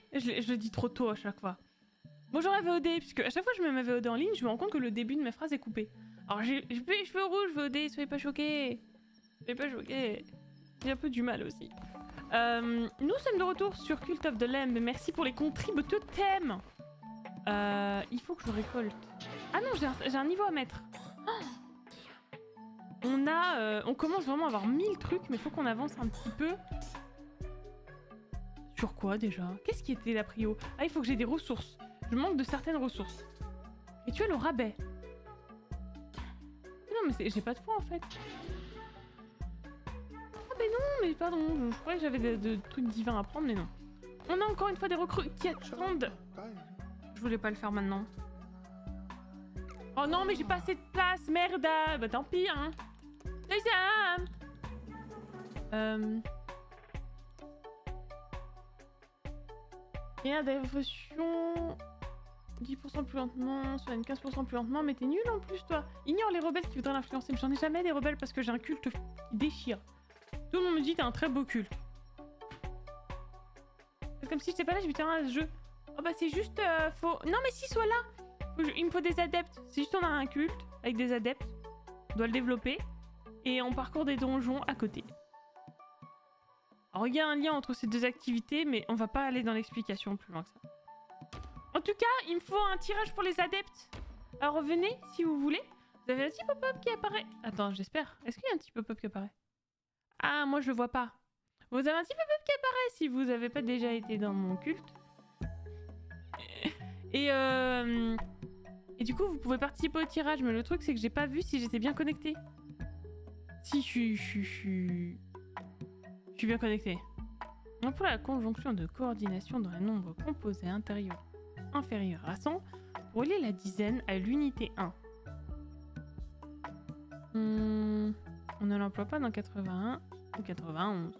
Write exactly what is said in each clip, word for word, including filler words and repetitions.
je, je le dis trop tôt à chaque fois. Bonjour la V O D, puisque à chaque fois que je mets ma V O D en ligne, je me rends compte que le début de mes phrases est coupé. Alors j'ai plus les cheveux rouges, V O D, soyez pas choqués. Soyez pas choqués. J'ai un peu du mal aussi. Euh, nous sommes de retour sur Cult of the Lamb. Merci pour les contribs totems. Euh, il faut que je récolte. Ah non, j'ai un, un niveau à mettre. Oh, on a, euh, on commence vraiment à avoir mille trucs, mais il faut qu'on avance un petit peu. Sur quoi déjà? Qu'est-ce qui était la prio? Ah, il faut que j'ai des ressources. Je manque de certaines ressources. Rituel au rabais. Non, mais j'ai pas de foi en fait. Ah, mais non, mais pardon. Je croyais que j'avais de, de trucs divins à prendre, mais non. On a encore une fois des recrues qui attendent. Je voulais pas le faire maintenant. Oh non, mais j'ai pas assez de place, merde. Bah tant pis, hein. Euh... Et des dévotion... dix pour cent plus lentement, soit une quinze pour cent plus lentement, mais t'es nul en plus toi. Ignore les rebelles qui voudraient l'influencer, mais j'en ai jamais des rebelles parce que j'ai un culte qui déchire. Tout le monde me dit t'as un très beau culte. C'est comme si j'étais pas là, je me tiens à ce jeu. Oh bah c'est juste euh, faut... Non mais si, soit là. Faut... Il me faut des adeptes. C'est juste on a un culte avec des adeptes. On doit le développer. Et on parcourt des donjons à côté. Alors il y a un lien entre ces deux activités, mais on va pas aller dans l'explication plus loin que ça. En tout cas, il me faut un tirage pour les adeptes. Alors revenez si vous voulez. Vous avez un petit pop-up qui apparaît. Attends, j'espère. Est-ce qu'il y a un petit pop-up qui apparaît? Ah, moi je le vois pas. Vous avez un petit pop-up qui apparaît si vous avez pas déjà été dans mon culte. Et euh... Et du coup, vous pouvez participer au tirage, mais le truc c'est que j'ai pas vu si j'étais bien connectée. Si, je suis... Je suis... Je suis... Je suis bien connectée. Donc pour la conjonction de coordination dans les nombres composés intérieurs inférieurs à cent, pour relier la dizaine à l'unité un. Hum, on ne l'emploie pas dans quatre-vingt-un ou quatre-vingt-onze.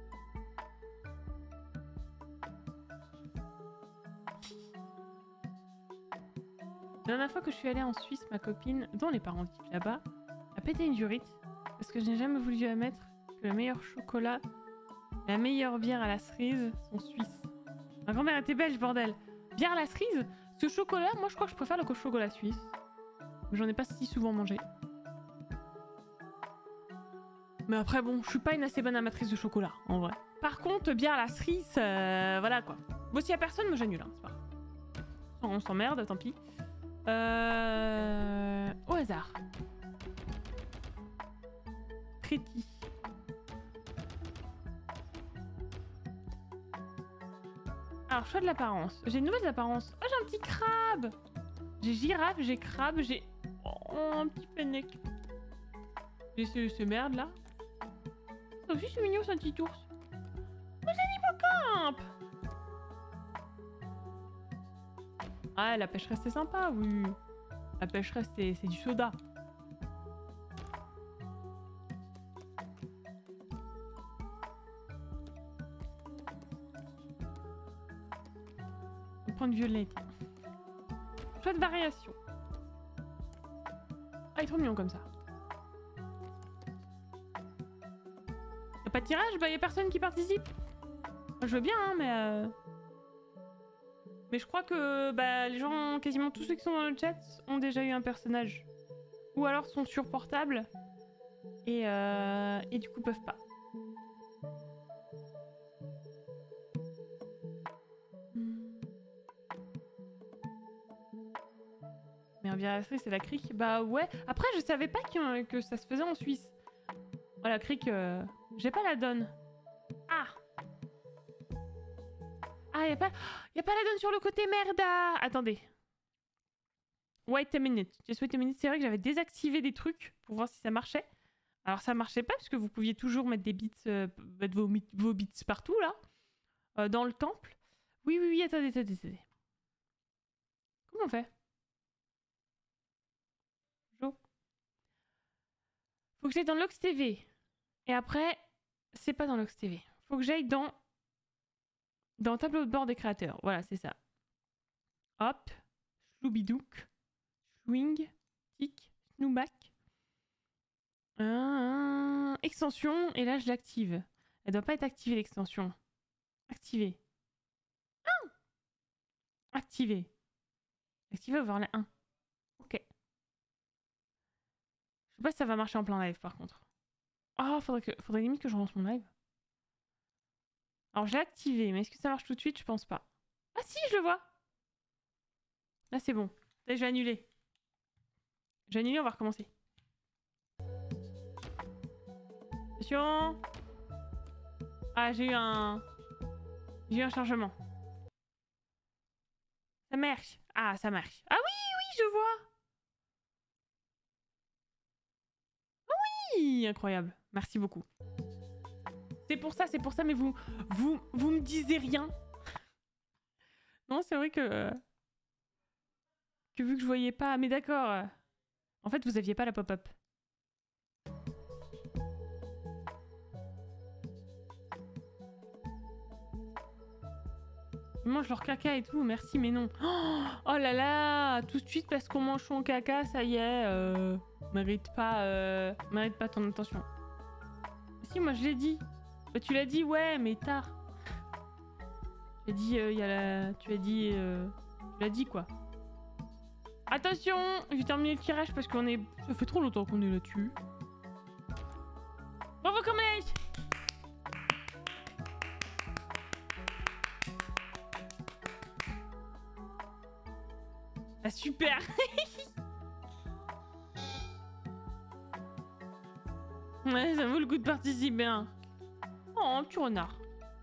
La dernière fois que je suis allée en Suisse, ma copine, dont les parents vivent là-bas, a pété une durite parce que je n'ai jamais voulu admettre que le meilleur chocolat, la meilleure bière à la cerise sont suisses. Ma grand-mère était belge, bordel. Bière à la cerise? Ce chocolat, moi je crois que je préfère le chocolat suisse. J'en ai pas si souvent mangé. Mais après bon, je suis pas une assez bonne amatrice de chocolat, en vrai. Par contre, bière à la cerise, euh, voilà quoi. Bon, s'il y a personne, moi j'annule, hein, c'est pas grave. On s'emmerde, tant pis. Euh... Au hasard. Tréti. Alors, choix de l'apparence. J'ai de nouvelles apparences. Oh, j'ai un petit crabe. J'ai girafe, j'ai crabe, j'ai... Oh, un petit fennec. J'ai ce, ce merde là. Oh, aussi c'est mignon, c'est un petit ours. Oh, j'ai un hippocampe. Ah, la pêcheresse c'est sympa, oui. La pêcheresse c'est du soda. On prend une violette. Choix de variation. Ah, il est trop mignon comme ça. Y'a pas de tirage? Bah y'a personne qui participe. Moi, je veux bien, hein, mais... Euh... Mais je crois que bah, les gens, quasiment tous ceux qui sont dans le chat, ont déjà eu un personnage. Ou alors sont sur portable. Et, euh... et du coup peuvent pas. Mais un virasserie, c'est la crique. Bah ouais. Après, je savais pas que, que ça se faisait en Suisse. Oh, la crique, euh... j'ai pas la donne. Ah! Ah, y'a pas... y'a pas la donne sur le côté, merde! Attendez. Wait a minute. Just wait a minute. C'est vrai que j'avais désactivé des trucs pour voir si ça marchait. Alors ça marchait pas parce que vous pouviez toujours mettre des bits, euh, mettre vos, vos bits partout là. Euh, dans le temple. Oui, oui, oui, attendez, attendez, attendez. Comment on fait? Jo. Faut que j'aille dans Lox T V. Et après, c'est pas dans Lox T V. Faut que j'aille dans... Dans le tableau de bord des créateurs. Voilà, c'est ça. Hop. Chloubidouk. Swing. Tic. Snooback. Euh, extension. Et là, je l'active. Elle doit pas être activée, l'extension. Activée. Ah! Activer. Activer overlay un. Ok. Je sais pas si ça va marcher en plein live par contre. Ah, oh, faudrait, que... faudrait limite que je relance mon live. Alors j'ai activé, mais est-ce que ça marche tout de suite? Je pense pas. Ah si, je le vois. Là c'est bon. Là, je vais annuler. Je vais annuler, on va recommencer. Attention. Ah, j'ai eu un... J'ai eu un chargement. Ça marche. Ah, ça marche. Ah oui, oui, je vois. Ah oui, incroyable. Merci beaucoup. C'est pour ça, c'est pour ça, mais vous, vous, vous me disiez rien. Non, c'est vrai que... Que vu que je voyais pas... Mais d'accord. En fait, vous aviez pas la pop-up. Ils mangent leur caca et tout, merci, mais non. Oh là là, tout de suite parce qu'on mange son caca, ça y est, euh, mérite pas, euh, mérite pas ton attention. Si, moi je l'ai dit. Bah, tu l'as dit, ouais, mais tard. Tu as dit, euh, y a la... tu as dit, euh... tu l'as dit quoi. Attention, j'ai terminé le tirage parce qu'on est, ça fait trop longtemps qu'on est là-dessus. Bravo Corneille. Ah super. Ouais, ça vaut le coup de participer. Hein. Oh, un petit renard.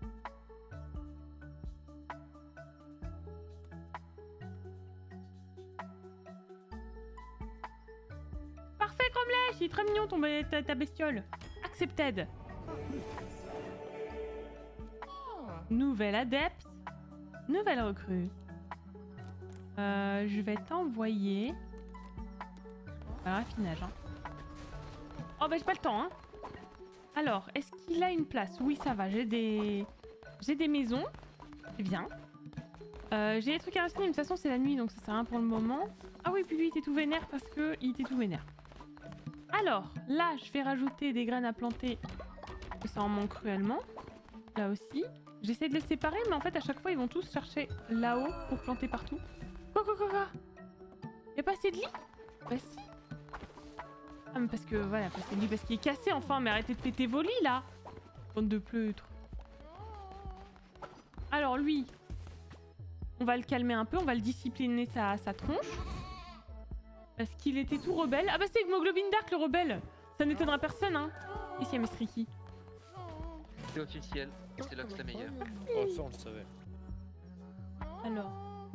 Parfait, Cromlech, il est très mignon ton ta, ta bestiole. Accepted. Nouvelle adepte. Nouvelle recrue. Euh, je vais t'envoyer un raffinage. Hein. Oh bah j'ai pas le temps. Hein. Alors, est-ce qu'il a une place? Oui, ça va. J'ai des, j'ai des maisons. C'est bien. Euh, j'ai des trucs à raffiner, mais de toute façon c'est la nuit, donc ça sert à rien pour le moment. Ah oui, puis lui il était tout vénère parce que il était tout vénère. Alors, là, je vais rajouter des graines à planter. Parce que ça en manque cruellement. Là aussi. J'essaie de les séparer, mais en fait à chaque fois ils vont tous chercher là-haut pour planter partout. Quoi, quoi, quoi, quoi? Y'a pas assez de lit? Bah si. Ah, mais parce que, voilà, pas assez de lit parce qu'il est cassé, enfin, mais arrêtez de péter vos lits, là. Bande de pleutres. Alors, lui, on va le calmer un peu, on va le discipliner sa, sa tronche. Parce qu'il était tout rebelle. Ah bah c'est Hémoglobine Dark, le rebelle. Ça n'étonnera personne, hein. Ici, il y a Miss Ricky. C'est officiel, c'est Lox la meilleure. Oh, ça, on le savait. Alors...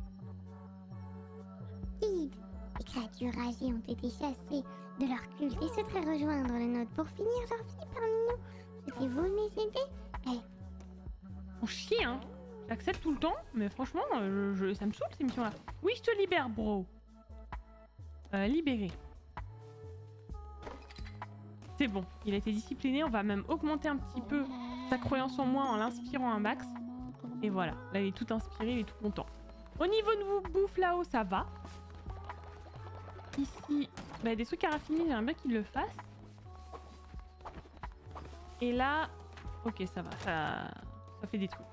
Id, les créatures âgées ont été chassées de leur culte et souhaiteraient rejoindre le nôtre pour finir leur vie parmi nous. Souhaitez-vous les aider? Eh. On chie, hein. J'accepte tout le temps, mais franchement, euh, je, ça me saoule ces missions-là. Oui, je te libère, bro. Euh, libéré. C'est bon, il a été discipliné. On va même augmenter un petit peu sa croyance en moi en l'inspirant un max. Et voilà, là il est tout inspiré, il est tout content. Au niveau de vous bouffe là-haut, ça va. Ici, bah, des trucs à raffiner, j'aimerais bien qu'il le fasse. Et là, ok, ça va, ça, ça fait des trucs.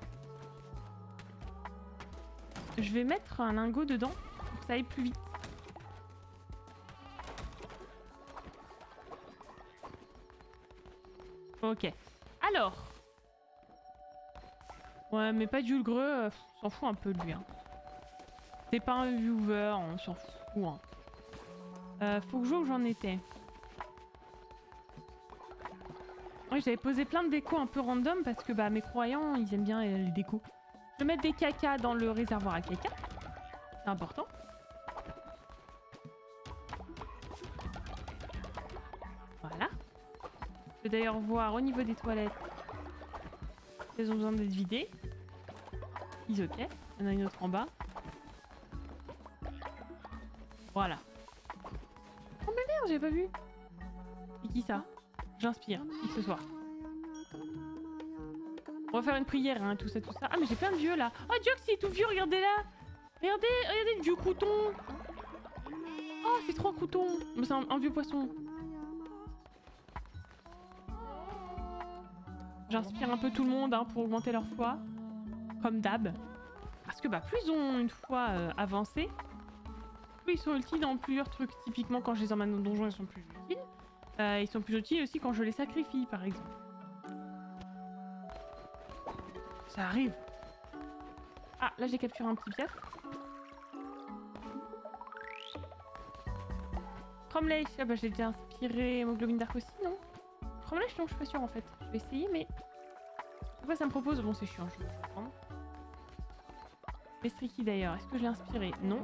Je vais mettre un lingot dedans pour que ça aille plus vite. Ok. Alors. Ouais, mais pas d'Ulgreux, euh, on s'en fout un peu de lui. Hein. C'est pas un viewer, on s'en fout. Hein. Euh, faut que je vois où j'en étais. Oui, j'avais posé plein de décos un peu random parce que bah, mes croyants, ils aiment bien les décos. Je vais mettre des cacas dans le réservoir à caca. C'est important. Voilà. Je vais d'ailleurs voir au niveau des toilettes. Elles ont besoin d'être vidées. Ils ok. Il y en a une autre en bas. Voilà. Oh mais merde, j'ai pas vu. Et qui ça? J'inspire, qui que ce soit. On va faire une prière, hein, tout ça, tout ça. Ah mais j'ai plein de vieux là. Oh Diox, il est tout vieux, regardez là. Regardez, regardez le vieux crouton. Oh, c'est trop un crouton. C'est un, un vieux poisson. J'inspire un peu tout le monde hein, pour augmenter leur foi. Comme d'hab. Parce que bah, plus ils ont une fois euh, avancé, plus ils sont utiles dans plusieurs trucs. Typiquement, quand je les emmène au donjon, ils sont plus utiles. Euh, ils sont plus utiles aussi quand je les sacrifie, par exemple. Ça arrive. Ah, là j'ai capturé un petit piètre. Cromlech, ah bah j'ai déjà inspiré hémoglobine d'arc aussi, non? Cromlech, non, je suis pas sûre en fait. Je vais essayer, mais... Pourquoi ça me propose? Bon, c'est chiant, je vais prendre. Mestriki d'ailleurs, est-ce que je l'ai inspiré? Non.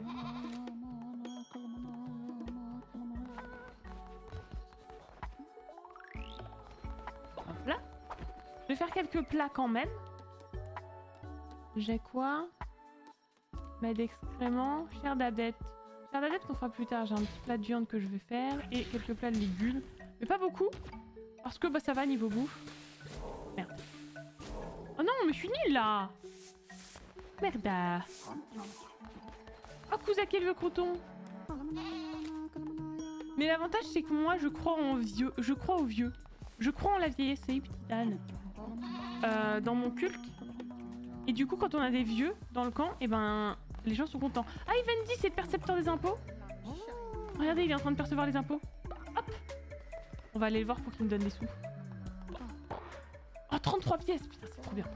Hop là. Je vais faire quelques plats quand même. J'ai quoi? Mets d'excréments, chair d'adepte. Chair d'adepte on fera plus tard, j'ai un petit plat de viande que je vais faire et quelques plats de légumes. Mais pas beaucoup, parce que bah ça va niveau bouffe. Merde. Oh non, mais je suis nulle là. Merde. Oh, Kuzaki le croton. Mais l'avantage c'est que moi je crois en vieux, je crois aux vieux. Je crois en la vieillesse, c'est petit âne. Euh, dans mon culte. Et du coup, quand on a des vieux dans le camp, et ben les gens sont contents. Ah, Ivendi, c'est le percepteur des impôts. Regardez, il est en train de percevoir les impôts. Hop. On va aller le voir pour qu'il me donne des sous. Oh, trente-trois pièces. Putain, c'est trop bien.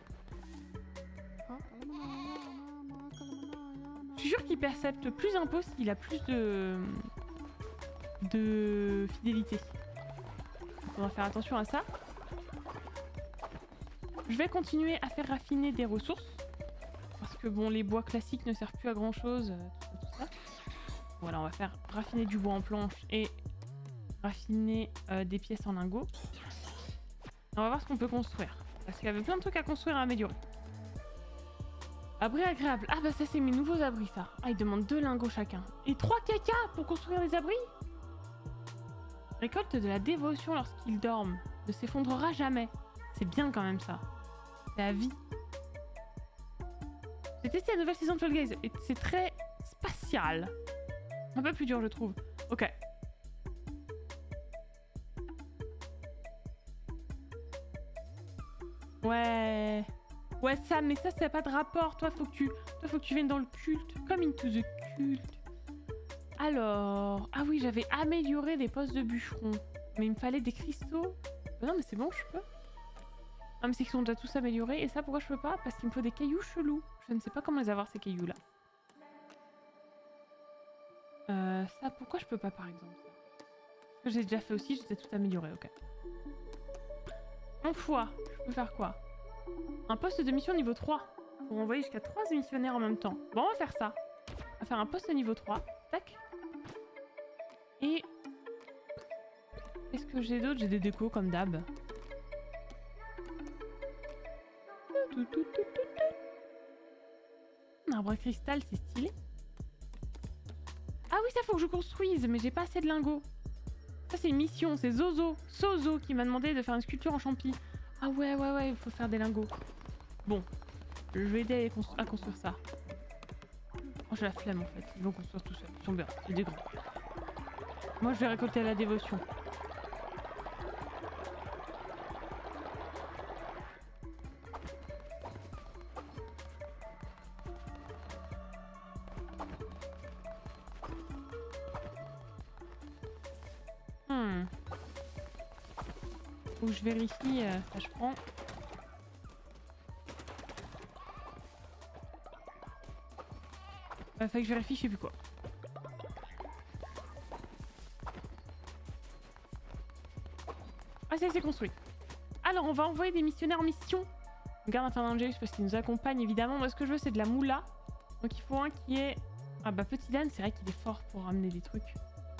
Je suis sûre qu'il percepte plus d'impôts s'il a plus de... de fidélité. Donc on va faire attention à ça. Je vais continuer à faire raffiner des ressources. Parce que bon, les bois classiques ne servent plus à grand chose. Tout ça, tout ça. Voilà, on va faire raffiner du bois en planche et raffiner euh, des pièces en lingots. On va voir ce qu'on peut construire. Parce qu'il y avait plein de trucs à construire et à améliorer. Abri agréable. Ah bah ça c'est mes nouveaux abris ça. Ah ils demandent deux lingots chacun. Et trois caca pour construire les abris. Récolte de la dévotion lorsqu'ils dorment. Ne s'effondrera jamais. C'est bien quand même ça. C'est la vie. J'ai testé la nouvelle saison de Fall Guys et c'est très spatial. Un peu plus dur je trouve. Ok. Ouais. Ouais ça, mais ça c'est pas de rapport. Toi faut que tu, toi faut que tu viennes dans le culte. Comme into the culte. Alors, ah oui j'avais amélioré des postes de bûcheron. Mais il me fallait des cristaux. Non mais c'est bon je peux. Ah mais c'est qu'ils sont déjà tous améliorés. Et ça pourquoi je peux pas? Parce qu'il me faut des cailloux chelous. Je ne sais pas comment les avoir ces cailloux là. Euh, ça pourquoi je peux pas par exemple? Parce que j'ai déjà fait aussi, j'ai tout amélioré, ok. Mon foie, je peux faire quoi? Un poste de mission niveau trois. Pour envoyer jusqu'à trois missionnaires en même temps. Bon on va faire ça. On va faire un poste niveau trois. Tac. Et... qu'est-ce que j'ai d'autre? J'ai des décos comme d'hab. Un arbre à cristal, c'est stylé. Ah oui, ça faut que je construise, mais j'ai pas assez de lingots. Ça c'est une mission, c'est Zozo, Sozo qui m'a demandé de faire une sculpture en champi. Ah ouais, ouais, ouais, il faut faire des lingots. Bon, je vais aider à, constru à construire ça. Oh, j'ai la flemme en fait, ils vont construire tout seuls, ils sont bien, c'est des grands. Moi je vais récolter la dévotion. Hmm. Faut que je vérifie, euh, ça je prends. Il faut que je vérifie, je sais plus quoi. Ah ça c'est construit. Alors on va envoyer des missionnaires en mission. On garde un Angelus parce qu'il nous accompagne évidemment. Moi ce que je veux c'est de la moula. Donc il faut un qui est... ah bah Petit Dan c'est vrai qu'il est fort pour ramener des trucs.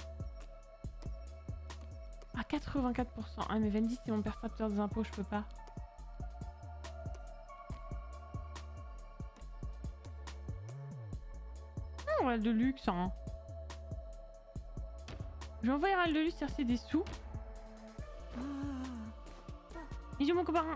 Ah quatre-vingt-quatre pour cent. Ah mais Vendy c'est mon percepteur des impôts, je peux pas. Oh Ral de luxe hein. Je vais envoyer Ral de luxe chercher des sous. Bisous mon copain.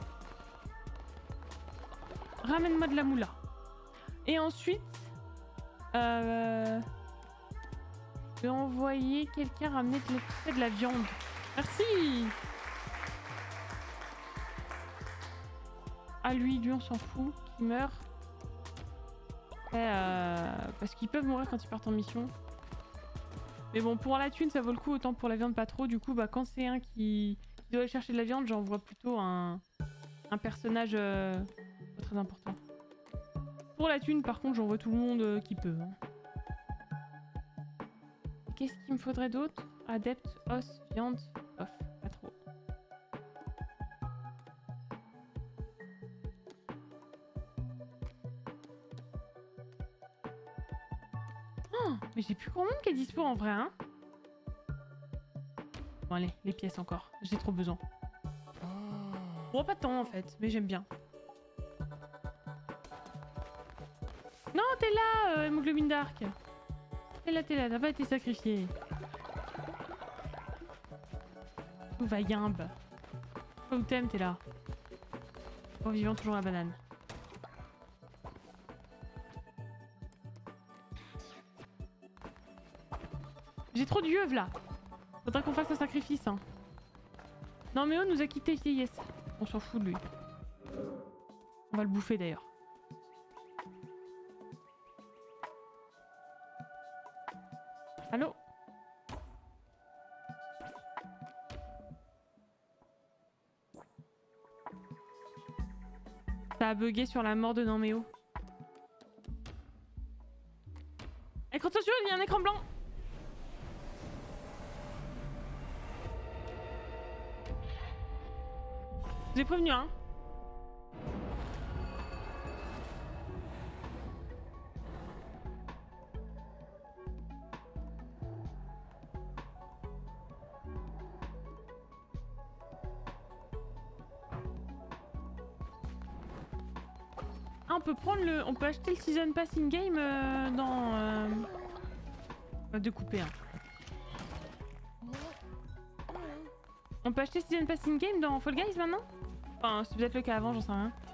Ramène-moi de la moula. Et ensuite... Euh... je vais envoyer quelqu'un ramener de la, de la viande. Merci. Ah lui, lui on s'en fout. Qu'il meurt. Euh, parce qu'ils peuvent mourir quand ils partent en mission. Mais bon, pour la thune, ça vaut le coup, autant pour la viande, pas trop. Du coup, bah, quand c'est un qui, qui doit aller chercher de la viande, j'envoie plutôt un, un personnage euh, pas très important. Pour la thune, par contre, j'envoie tout le monde euh, qui peut. Hein. Qu'est-ce qu'il me faudrait d'autre? Adepte, os, viande, off, pas trop. Oh, mais j'ai plus grand monde qui est dispo en vrai, hein. Bon allez, les pièces encore, j'ai trop besoin. Bon, pas de temps en fait, mais j'aime bien. Non, t'es là, euh, hémoglobine d'arc. T'es là, t'es là, t'as pas été sacrifié. Où va Yimbe? Où t'aimes, t'es là. Oh, vivant, toujours la banane. J'ai trop d'yeux là. Faudra qu'on fasse un sacrifice. Hein. Non, mais on nous a quitté, vieillesse. On s'en fout de lui. On va le bouffer d'ailleurs. Allô? Ça a bugué sur la mort de Nanméo. Écran attention, il y a un écran blanc. Je vous ai prévenu, hein. Ah, on peut prendre le... On peut acheter le Season Pass in-game euh, dans... Euh... On va découper, hein. On peut acheter Season Pass in-game dans Fall Guys maintenant? Enfin, c'est peut-être le cas avant, j'en sais rien.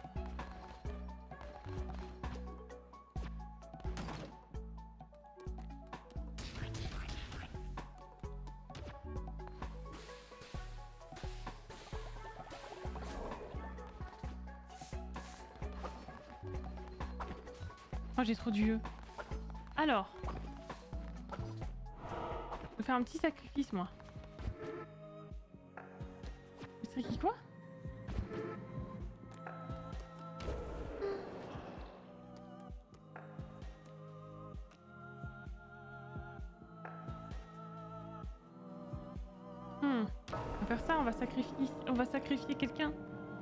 Oh, j'ai trop d'yeux. Alors. Je vais faire un petit sacrifice, moi. C'est qui quoi? Hmm. On va faire ça, on va sacrifier, on va sacrifier quelqu'un.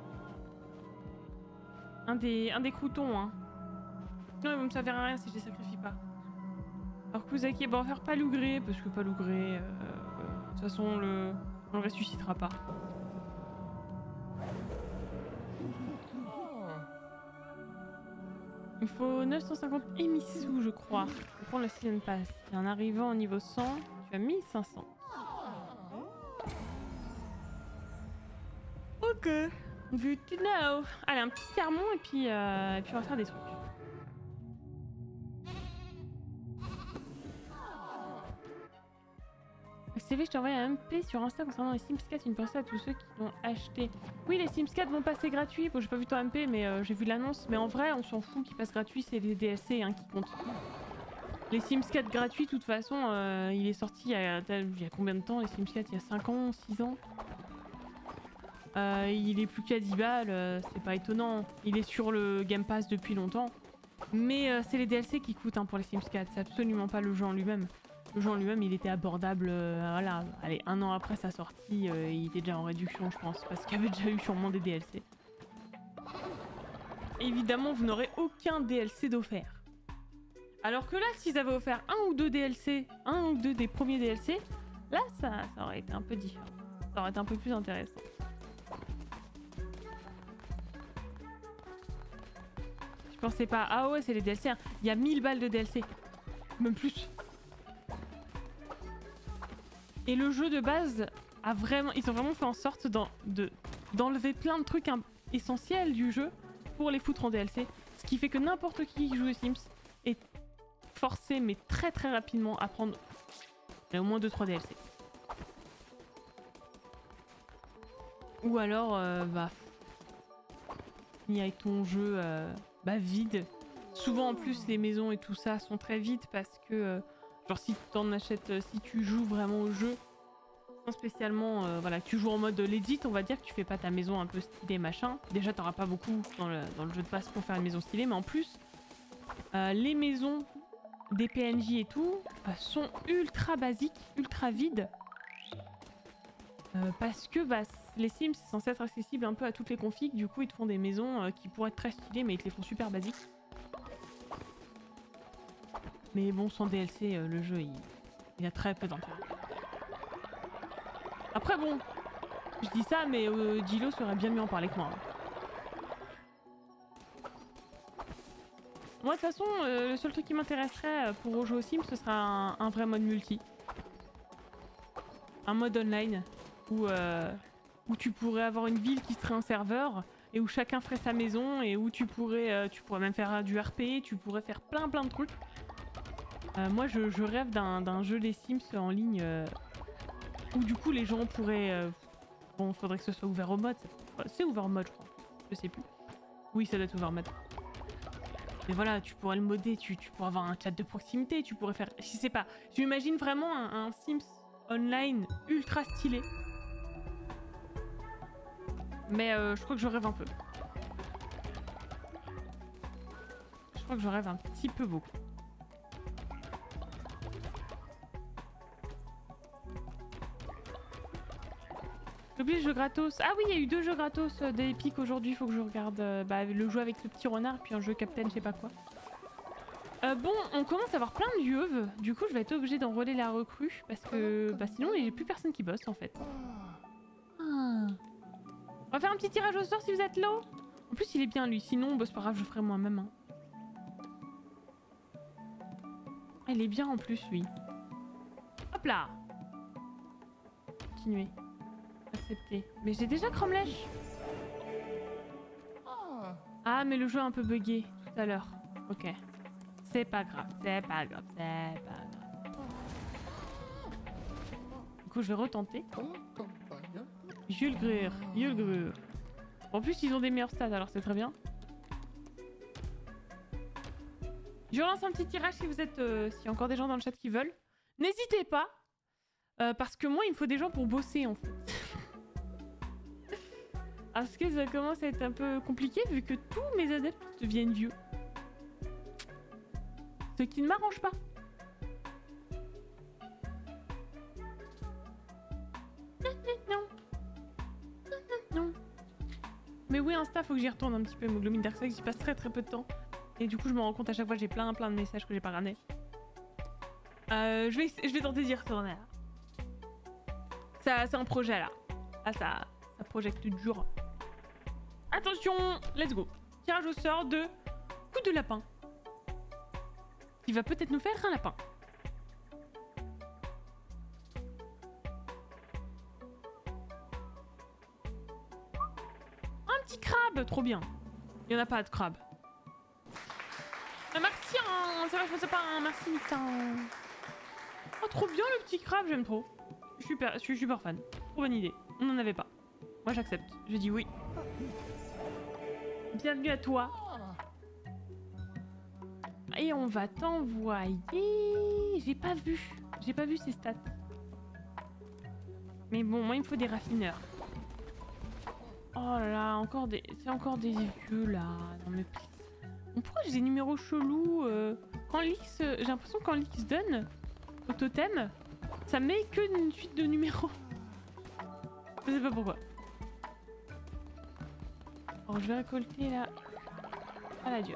Un des, un des croutons, hein. Non, il ne me servir à rien si je les sacrifie pas. Alors Kuzaki, bon, on va faire Palougré, parce que Palougré, euh, de toute façon, le, on le ressuscitera pas. Il faut neuf cent cinquante émissous, je crois, pour prendre le Season Pass. Et en arrivant au niveau cent, tu as mille cinq cents. Ok. Good to know. Allez, un petit sermon et puis, euh, et puis on va faire des trucs. C V, je t'ai envoyé un M P sur Insta concernant les Sims quatre, une pensée à tous ceux qui l'ont acheté. Oui, les Sims quatre vont passer gratuits. Bon, j'ai pas vu ton M P, mais euh, j'ai vu l'annonce. Mais en vrai, on s'en fout qu'ils passent gratuits, c'est les D L C hein, qui comptent. Les Sims quatre gratuits, de toute façon, euh, il est sorti il y, a, il y a combien de temps les Sims quatre? Il y a cinq ans, six ans euh, il est plus qu'à dix balles, euh, c'est pas étonnant. Il est sur le Game Pass depuis longtemps. Mais euh, c'est les D L C qui coûtent hein, pour les Sims quatre, c'est absolument pas le jeu en lui-même. Le jeu en lui-même, il était abordable, euh, voilà, allez, un an après sa sortie, euh, il était déjà en réduction, je pense, parce qu'il y avait déjà eu sûrement des D L C. Évidemment, vous n'aurez aucun D L C d'offert. Alors que là, s'ils avaient offert un ou deux D L C, un ou deux des premiers D L C, là, ça, ça aurait été un peu différent. Ça aurait été un peu plus intéressant. Je pensais pas, ah ouais, c'est les D L C, hein. Il y a mille balles de D L C, même plus. Et le jeu de base a vraiment, ils ont vraiment fait en sorte d'enlever de, plein de trucs essentiels du jeu pour les foutre en D L C. Ce qui fait que n'importe qui qui joue aux Sims est forcé, mais très très rapidement, à prendre au moins deux trois D L C. Ou alors, euh, bah, finir avec ton jeu euh, bah, vide souvent en plus les maisons et tout ça sont très vite parce que euh, genre si tu en achètes, euh, si tu joues vraiment au jeu sans spécialement euh, voilà, que tu joues en mode legit, on va dire que tu fais pas ta maison un peu stylée machin. Déjà t'auras pas beaucoup dans le, dans le jeu de base pour faire une maison stylée, mais en plus euh, les maisons des P N J et tout euh, sont ultra basiques, ultra vides. Euh, parce que bah, les Sims c'est censé être accessible un peu à toutes les configs, du coup ils te font des maisons euh, qui pourraient être très stylées mais ils te les font super basiques. Mais bon, sans D L C, euh, le jeu il, il a très peu d'intérêt. Après bon, je dis ça mais euh, Gilo serait bien mieux en parler que moi. Hein. Moi de toute façon, euh, le seul truc qui m'intéresserait pour rejouer aux Sims ce sera un, un vrai mode multi. Un mode online. Où, euh, où tu pourrais avoir une ville qui serait un serveur et où chacun ferait sa maison et où tu pourrais, euh, tu pourrais même faire du R P, tu pourrais faire plein plein de trucs. Euh, moi je, je rêve d'un jeu des Sims en ligne euh, où du coup les gens pourraient... Euh, bon, faudrait que ce soit ouvert au mode. C'est ouvert au mode je crois, je sais plus. Oui ça doit être ouvert au mode. Mais voilà, tu pourrais le modder, tu, tu pourrais avoir un chat de proximité, tu pourrais faire... Je sais pas, je m'imagine vraiment un, un Sims online ultra stylé. Mais euh, je crois que je rêve un peu. Je crois que je rêve un petit peu beaucoup. J'ai oublié le jeu gratos. Ah oui, il y a eu deux jeux gratos euh, d'Epic aujourd'hui. Il faut que je regarde euh, bah, le jeu avec le petit renard, puis un jeu Captain, je sais pas quoi. Euh, bon, on commence à avoir plein de yeuves. Du coup, je vais être obligée d'enrôler la recrue parce que bah, sinon, il n'y a plus personne qui bosse en fait. Ah. On va faire un petit tirage au sort si vous êtes low. En plus, il est bien lui. Sinon, bah, c'est pas grave, je ferai moi-même. Hein. Il est bien en plus, lui. Hop là. Continuer. Accepter. Mais j'ai déjà Cromlech. Ah, mais le jeu est un peu buggé tout à l'heure. Ok. C'est pas grave, c'est pas grave, c'est pas grave. Du coup, je vais retenter. Yulgrur, Yulgrur. En plus, ils ont des meilleurs stats, alors c'est très bien. Je relance un petit tirage si vous êtes, euh, s'il y a encore des gens dans le chat qui veulent. N'hésitez pas, euh, parce que moi, il me faut des gens pour bosser, en fait. Parce que ça commence à être un peu compliqué, vu que tous mes adeptes deviennent vieux. Ce qui ne m'arrange pas. Non. Non. Mais oui, Insta, faut que j'y retourne un petit peu. Hémoglobine Dark Side, j'y passe très très peu de temps. Et du coup, je me rends compte à chaque fois que j'ai plein plein de messages que j'ai pas ramenés. Euh, je vais, je vais tenter d'y retourner là. Ça, c'est un projet là. Ah, ça, ça projette dur. Attention, let's go. Tirage au sort de coup de lapin. Il va peut-être nous faire un lapin. Un petit crabe, trop bien. Il n'y en a pas de crabe. Ah, merci, hein. C'est vrai, je pensais pas un merci, putain. Oh, trop bien le petit crabe, j'aime trop. Je suis super, je suis super fan. Trop bonne idée. On n'en avait pas. Moi, j'accepte. Je dis oui. Bienvenue à toi. Et on va t'envoyer... J'ai pas vu. J'ai pas vu ses stats. Mais bon, moi il me faut des raffineurs. Oh là là, encore des... C'est encore des vieux là. Non mais... Bon, pourquoi j'ai des numéros chelous euh... Quand l'X... J'ai l'impression que quand l'X donne au totem, ça met que une suite de numéros. Je sais pas pourquoi. Alors je vais récolter là... Ah la dieu.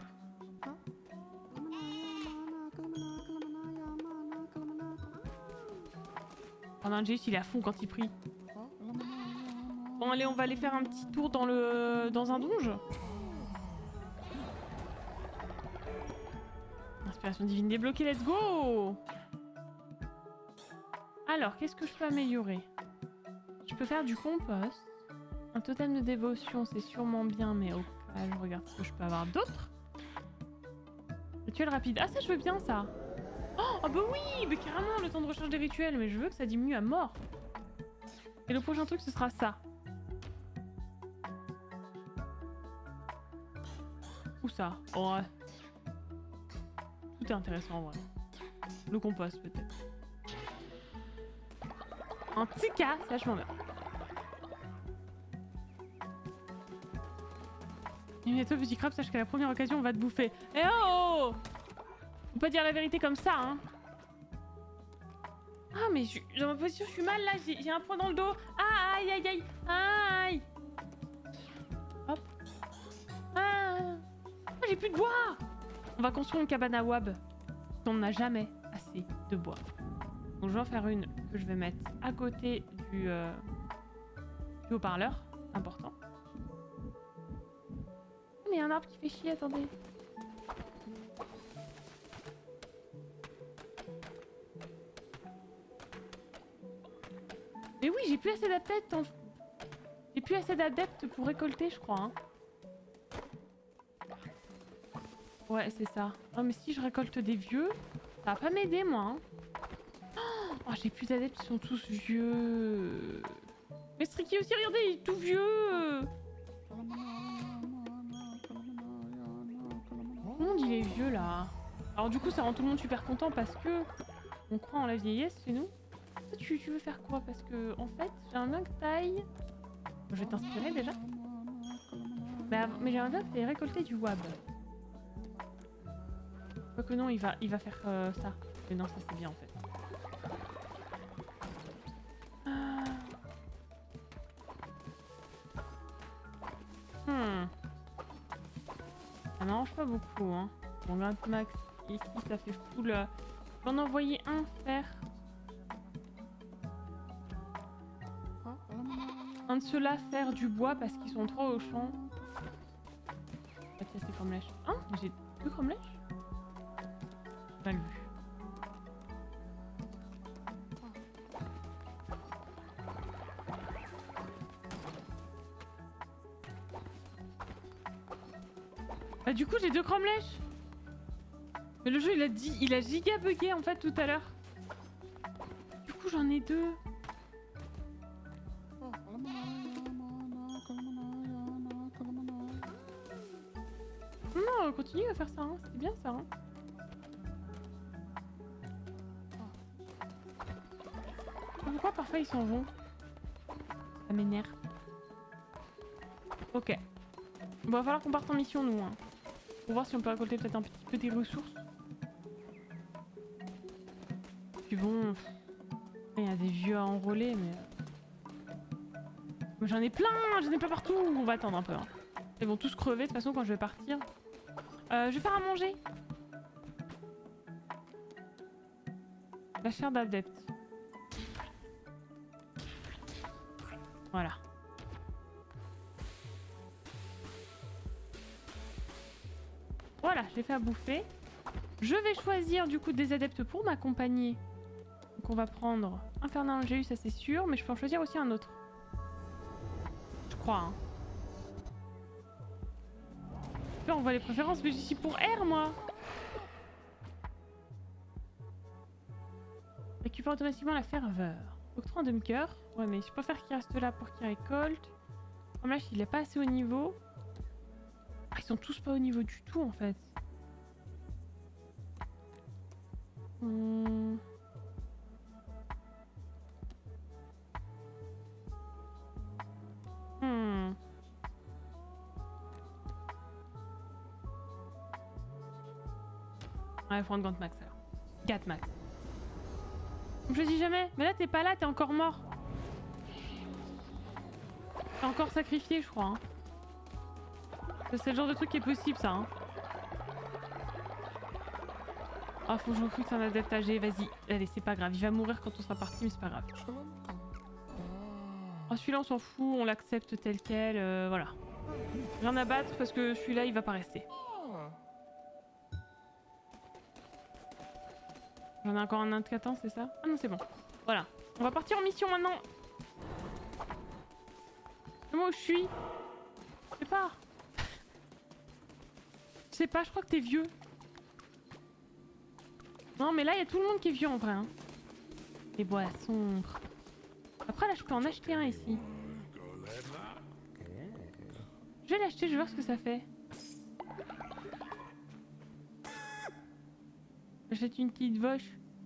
Oh non, Jace il est à fond quand il prie. Bon allez, on va aller faire un petit tour dans le dans un donge. Inspiration divine débloquée, let's go. Alors, qu'est-ce que je peux améliorer? Je peux faire du compost. Un totem de dévotion, c'est sûrement bien, mais au cas, je regarde ce que je peux avoir d'autre. Rituel rapide. Ah ça je veux bien ça. Oh, oh bah oui, mais carrément le temps de recharge des rituels, mais je veux que ça diminue à mort. Et le prochain truc ce sera ça. Où ça? Oh, Tout est intéressant en vrai. Le compost peut-être. Un petit cas, c'est vachement bien. Et toi, petit crabe, sache qu'à la première occasion, on va te bouffer. Eh oh! Faut pas dire la vérité comme ça, hein. Ah, mais je, dans ma position, je suis mal là, j'ai un point dans le dos. Ah, aïe, aïe, aïe, aïe. Hop. Ah, ah j'ai plus de bois. On va construire une cabane à wab. On n'a jamais assez de bois. Donc je vais en faire une que je vais mettre à côté du, euh, du haut-parleur. Important. Mais il y a un arbre qui fait chier, attendez. Mais oui, j'ai plus assez d'adeptes. En... J'ai plus assez d'adeptes pour récolter, je crois. Hein. Ouais, c'est ça. Oh, mais si je récolte des vieux, ça va pas m'aider, moi. Hein. Oh, j'ai plus d'adeptes, ils sont tous vieux. Mais Striky aussi, regardez, il est tout vieux. Tout le monde, il est vieux, là. Alors du coup, ça rend tout le monde super content parce que on croit en la vieillesse chez nous. Tu, tu veux faire quoi? Parce que, en fait, j'ai un bien que taille. Je vais t'inspirer déjà. Mais, mais j'aimerais bien que tu aies récolté du wab. Quoique non, il va, il va faire euh, ça. Mais non, ça c'est bien en fait. Ah. Hmm. Ça m'arrange pas beaucoup, hein. Bon, Grand Max, ici, ça fait full. Euh... Je vais en envoyer un faire. Un de ceux-là faire du bois parce qu'ils sont trop au champ. Ah tiens, c'est cromlèche. Hein? J'ai deux cromlèches? Mal vu. Bah du coup j'ai deux cromlèches. Mais le jeu il a dit, il a giga bugué en fait tout à l'heure. Du coup j'en ai deux. Non, continue à faire ça, hein. C'est bien ça. Hein. Pourquoi parfois ils s'en vont? Ça m'énerve. Ok. Bon, va falloir qu'on parte en mission nous. Hein. Pour voir si on peut récolter peut-être un petit peu des ressources. Puis bon, il y a des vieux à enrôler, mais j'en ai plein, j'en ai pas partout. On va attendre un peu. Hein. Ils vont tous crever de toute façon quand je vais partir. Euh, je vais faire à manger. La chair d'adepte. Voilà. Voilà, j'ai fait à bouffer. Je vais choisir du coup des adeptes pour m'accompagner. Donc on va prendre Infernal Angelus, ça c'est sûr, mais je peux en choisir aussi un autre. Je crois, hein. Là, on voit les préférences, mais j'y suis pour R, moi. Récupère automatiquement la ferveur. Octroi un demi-cœur. Ouais, mais je préfère qu'il reste là pour qu'il récolte. Comme là, il est pas assez haut niveau. Ah, ils sont tous pas au niveau du tout, en fait. Hmm. Hmm. Ouais, prendre Gant Max alors. quatre max. Je me dis jamais. Mais là, t'es pas là, t'es encore mort. T'es encore sacrifié, je crois. Hein. C'est le genre de truc qui est possible, ça. Hein. Ah, faut que je recrute un adepte âgé. Vas-y, allez, c'est pas grave. Il va mourir quand on sera parti, mais c'est pas grave. Oh, celui-là, on s'en fout. On l'accepte tel quel. Euh, voilà. Rien à battre parce que celui-là, il va pas rester. J'en ai encore un de quatre ans, c'est ça? Ah non, c'est bon. Voilà. On va partir en mission maintenant. C'est moi où je suis. Je sais pas. Je sais pas, je crois que t'es vieux. Non, mais là, il y a tout le monde qui est vieux en vrai. Hein. Les bois sombres. Après, là, je peux en acheter un ici. Je vais l'acheter, je vais voir ce que ça fait. J'achète une petite vache.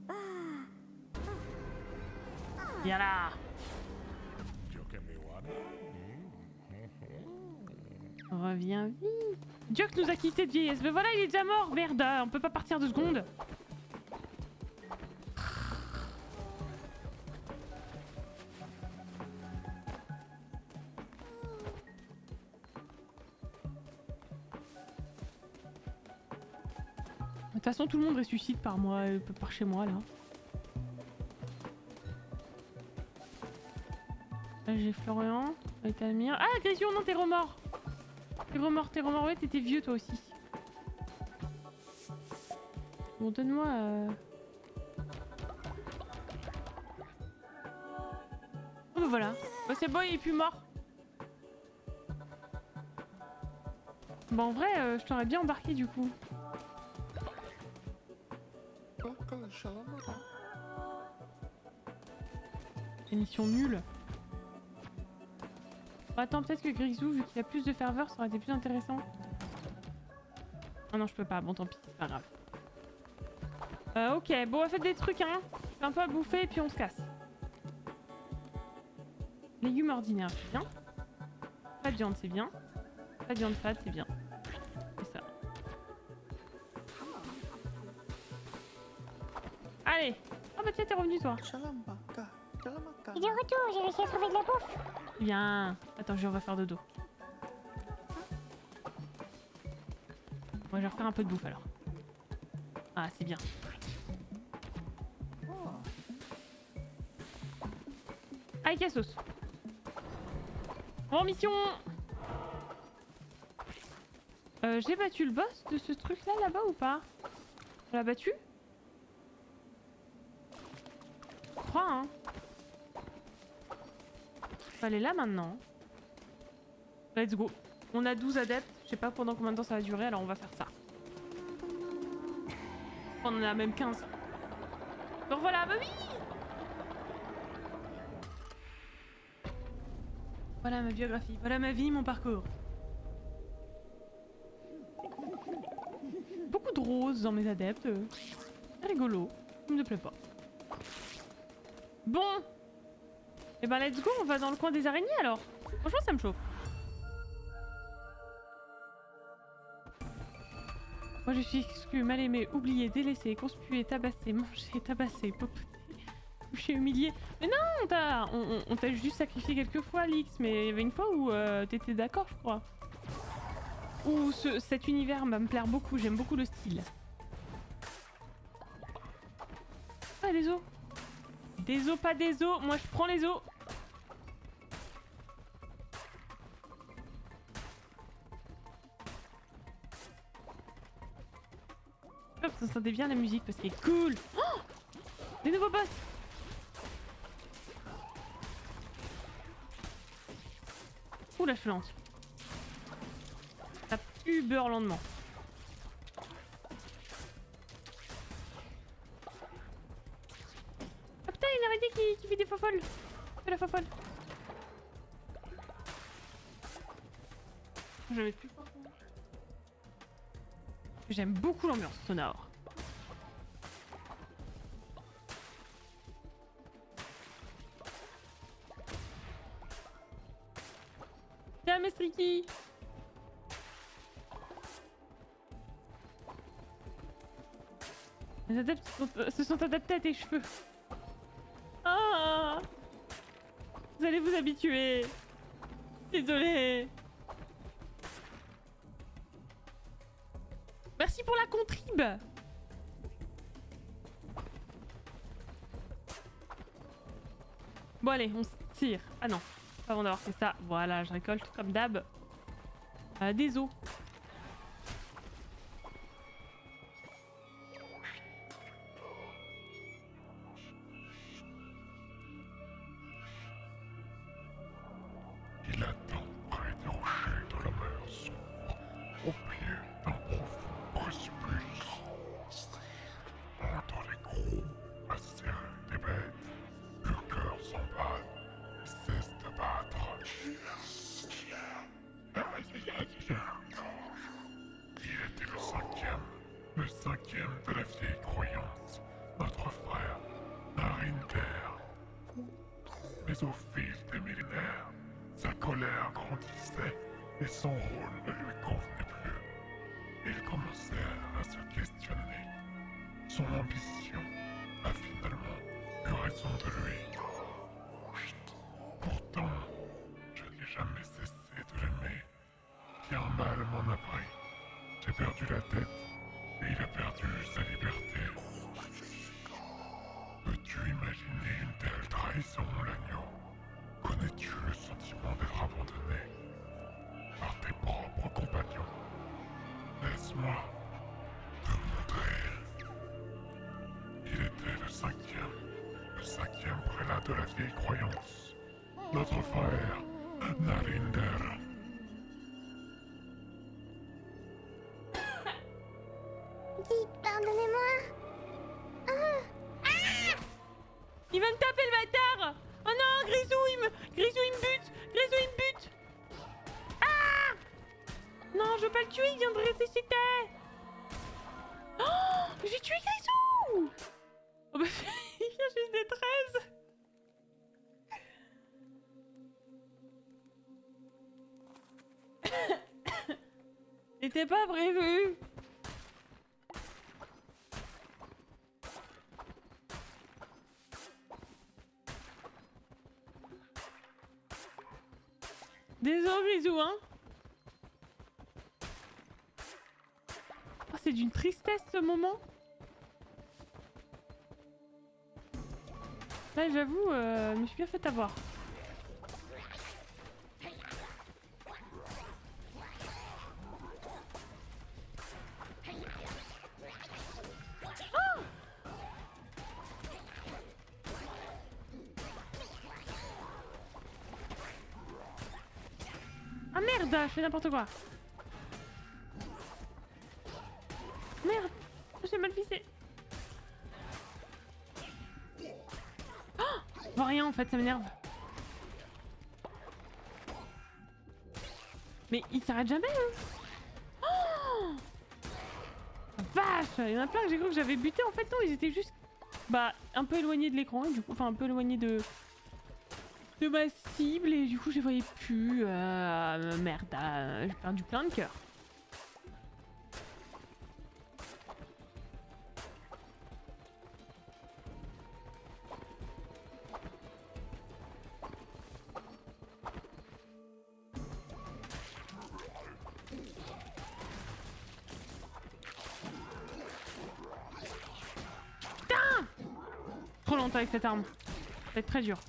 Viens là. Reviens vite. Jock nous a quitté de vieillesse. Mais voilà, il est déjà mort. Merde, on peut pas partir deux secondes. De toute façon, tout le monde ressuscite par moi, euh, par chez moi là. Là j'ai Florian, là t'as Amir. Ah Grisio, non t'es remords. T'es remords, t'es remords, ouais t'étais vieux toi aussi. Bon donne-moi... Euh... Oh bah voilà, bah, c'est bon il est plus mort. Bon en vrai, euh, je t'aurais bien embarqué du coup. Émission nulle. Bon, attends, peut-être que Grisou, vu qu'il a plus de ferveur, ça aurait été plus intéressant. Ah non, je peux pas. Bon, tant pis, c'est pas grave. Euh, ok, bon, on va faire des trucs, hein. J'ai un peu à bouffer et puis on se casse. Légumes ordinaires, c'est bien. Pas de viande, c'est bien. Pas de viande fat, c'est bien. C'est ça. Allez. Oh bah tiens, t'es revenu toi. Et de retour, j'ai réussi à trouver de la bouffe. Bien. Attends, je vais refaire dodo. Moi, je vais refaire un peu de bouffe alors. Ah, c'est bien. Allez, cassos. En mission. Euh, j'ai battu le boss de ce truc-là, là-bas ou pas? On l'a battu? Je crois, hein. Faut aller là maintenant. Let's go. On a douze adeptes. Je sais pas pendant combien de temps ça va durer, alors on va faire ça. On en a même quinze. Donc voilà, bah oui! Voilà ma biographie, voilà ma vie, mon parcours. Beaucoup de roses dans mes adeptes. C'est rigolo. Ça me plaît pas. Bon! Et ben let's go, on va dans le coin des araignées alors. Franchement ça me chauffe. Moi je suis exclu, mal aimé, oublié, délaissé, conspué, tabassé, mangé, tabassé, popoté, touché, humilié. Mais non, on t'a on, on t'a juste sacrifié quelques fois, Lix, mais il y avait une fois où euh, t'étais d'accord, je crois. Où ce, cet univers va me plaire beaucoup, j'aime beaucoup le style. Ah, les os. Des os, pas des os. Moi, je prends les os. Hop, ça sentait bien la musique parce qu'elle est cool. Oh, des nouveaux boss. Ouh, la chelante. Ça pue beurre lentement. Une araignée qui, qui fait des fofolles. Fais la fofolle. Je vais plus. J'aime beaucoup l'ambiance sonore. Tiens, Mestriki. Les adeptes sont, se sont adaptés à tes cheveux. Ah, vous allez vous habituer. Désolée. Merci pour la contrib. Bon allez, on se tire. Ah non, pas avant d'avoir fait ça. Voilà, je récolte comme d'hab. Euh, des os. Il attend près des rochers de la mer sombre, au pied d'un profond précipice. Entre les gros, à serrer des bêtes, le cœur s'emballe, cesse de battre. cinquième de la vieille croyance, notre frère, Narinder. Mais au fil des millénaires, sa colère grandissait et son rôle ne lui convenait plus. Il commençait à se questionner. Son ambition a finalement eu raison de lui. Pourtant, je n'ai jamais cessé de l'aimer. Bien mal m'en a pris. J'ai perdu la tête et il a perdu sa liberté. Peux-tu imaginer une telle trahison, l'agneau? Connais-tu le sentiment d'être abandonné par tes propres compagnons? Laisse-moi te montrer. Il était le cinquième, le cinquième prélat de la vieille croyance. Notre frère, Narinder. Dites, pardonnez-moi. Il va me taper le bâtard. Oh non, Grisou, il me... Grisou, il me bute. Grisou, il me bute. Ah! Non, je veux pas le tuer, il vient de ressusciter. Oh, j'ai tué Grisou. Oh bah, il vient juste des treize. C'était pas prévu. Désolé Grisou, hein. Oh, c'est d'une tristesse ce moment. Là j'avoue, euh, je me suis bien fait avoir. Ah merde, je fais n'importe quoi. Merde, j'ai mal visé. Oh, je vois rien en fait, ça m'énerve. Mais il s'arrête jamais, hein. Oh, vache, il y en a plein que j'ai cru que j'avais buté. En fait non, ils étaient juste bah un peu éloignés de l'écran et du coup, enfin un peu éloignés de de ma cible et du coup je les voyais plus. Euh, merde, euh, j'ai perdu plein de cœur. Putain! Trop longtemps avec cette arme. Ça va être très dur.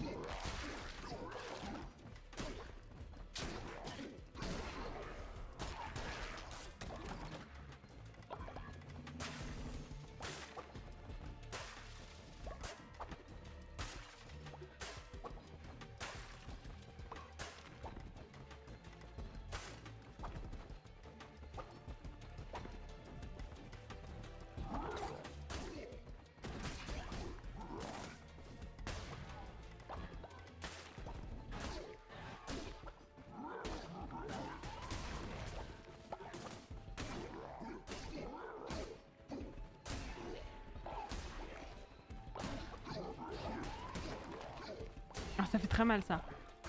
Ah, ça fait très mal ça.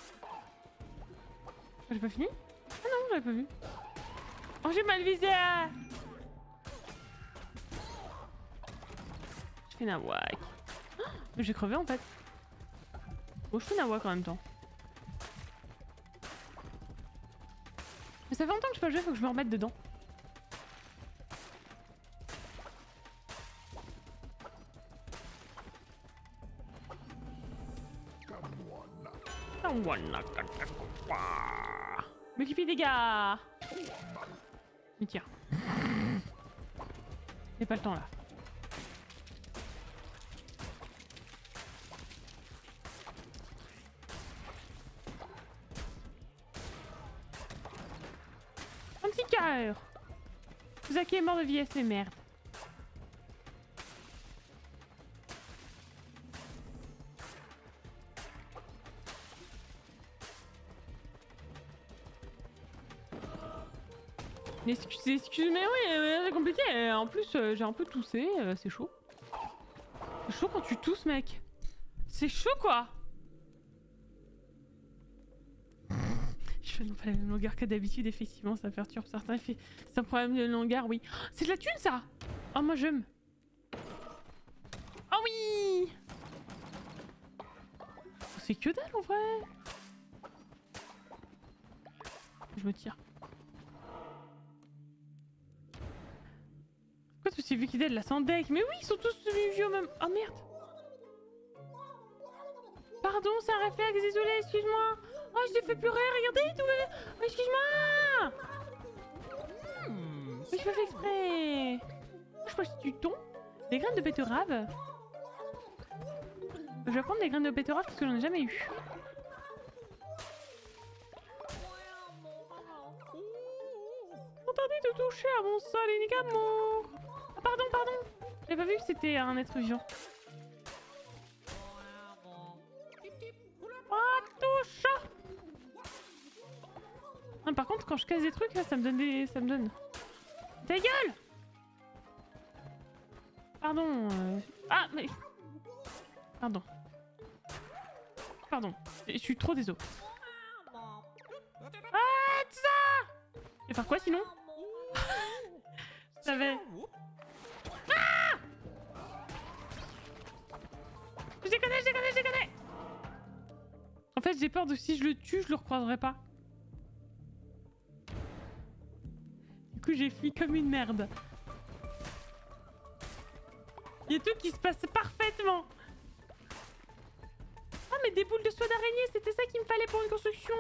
J'ai pas fini? Ah non, j'avais pas vu. Oh, j'ai mal visé. Je fais nawak. Oh, mais j'ai crevé en fait. Oh, je fais nawak en même temps. Mais ça fait longtemps que je peux pas jouer, faut que je me remette dedans. Multiplie dégâts. Mais tiens. J'ai pas le temps là. Un petit cœur. Zaki est mort de vieillesse, mais merde. Excusez, excusez, mais oui, euh, c'est compliqué. Euh, En plus, euh, j'ai un peu toussé, euh, c'est chaud. C'est chaud quand tu tousses, mec. C'est chaud, quoi. Je fais non pas la même longueur que d'habitude, effectivement, ça perturbe certains. C'est un problème de longueur, oui. Oh, c'est de la thune, ça. Oh, moi, j'aime. Oh oui. C'est que dalle, en vrai. Je me tire. Pourquoi tous ces vieux qui dalle là sans deck? Mais oui, ils sont tous vieux au même. Oh merde. Pardon, c'est un réflexe, désolé, excuse-moi. Oh, je l'ai fait pleurer, regardez tout. Oh, excuse-moi. Mais je fais exprès. Je pense que tu tombes. Des graines de betterave. Je vais prendre des graines de betterave parce que j'en ai jamais eu. Attendez de toucher à mon sol unique amour. Ah pardon, pardon. J'avais pas vu que c'était un être vivant. Ah, touche. Ah, par contre, quand je casse des trucs, là, ça me donne des... Ça me donne... Ta gueule. Pardon. Euh... Ah, mais... Pardon. Pardon. Je suis trop désolé. Ah, ça. Et faire quoi sinon? Je savais. Ah, je déconne, je déconne, je déconne. En fait, j'ai peur de si je le tue, je le recroiserai pas. Du coup, j'ai fui comme une merde. Il y a tout qui se passe parfaitement. Ah, mais des boules de soie d'araignée, c'était ça qu'il me fallait pour une construction.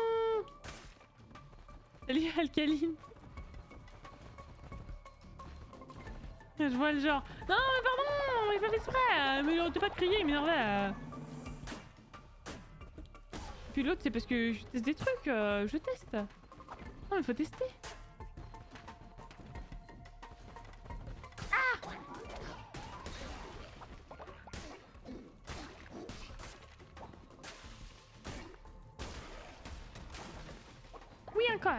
Salut, Alcaline. Je vois le genre. Non, mais pardon, il fait exprès. Mais il aurait pas crié, il m'énervait. Puis l'autre, c'est parce que je teste des trucs. Euh, je teste. Non, mais faut tester. Ah! Oui, encore.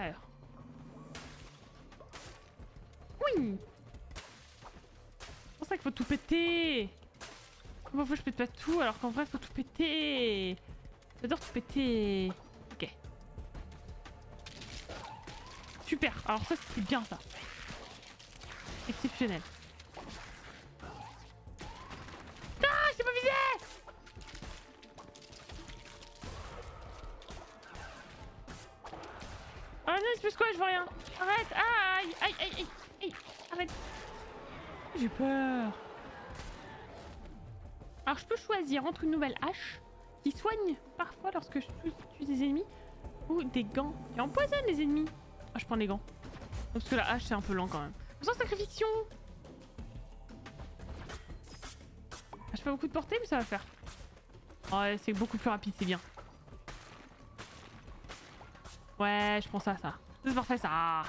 Oui. C'est pour ça qu'il faut tout péter. Comment faut que je pète pas tout alors qu'en vrai faut tout péter. J'adore tout péter. Ok. Super. Alors ça c'était bien ça. Exceptionnel. Ah, je t'ai pas visé. Ah non, c'est plus quoi, je vois rien. Arrête. Aïe, aïe, aïe, aïe, aïe. Arrête. J'ai peur. Alors je peux choisir entre une nouvelle hache qui soigne parfois lorsque je tue des ennemis ou des gants qui empoisonnent les ennemis. Ah, je prends les gants. Parce que la hache c'est un peu lent quand même. Sans sacrification. Ah, je fais beaucoup de portée mais ça va le faire. Ouais, c'est beaucoup plus rapide, c'est bien. Ouais, je prends ça, ça. C'est parfait ça.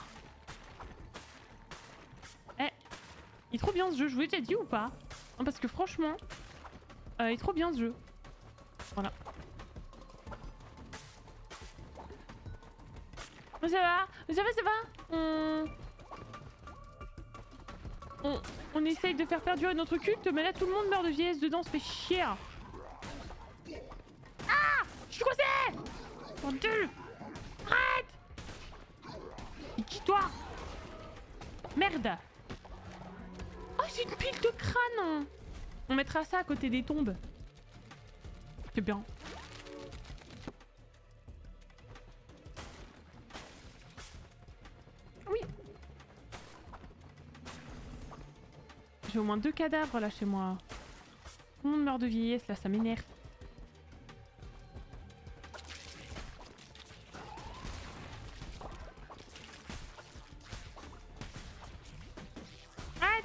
Eh, il est trop bien ce jeu, je vous l'ai déjà dit ou pas? Non, parce que franchement, euh, il est trop bien ce jeu. Voilà. Mais ça va, mais ça va, ça va. On... On... On essaye de faire perdurer notre culte, mais là tout le monde meurt de vieillesse dedans, ça fait chier. Ah, je suis coincé. Mon dieu. Arrête. Et qui toi? Merde. Oh, j'ai une pile de crâne. On mettra ça à côté des tombes. C'est bien. Oui. J'ai au moins deux cadavres là chez moi. Tout le monde meurt de vieillesse là, ça m'énerve. Arrête.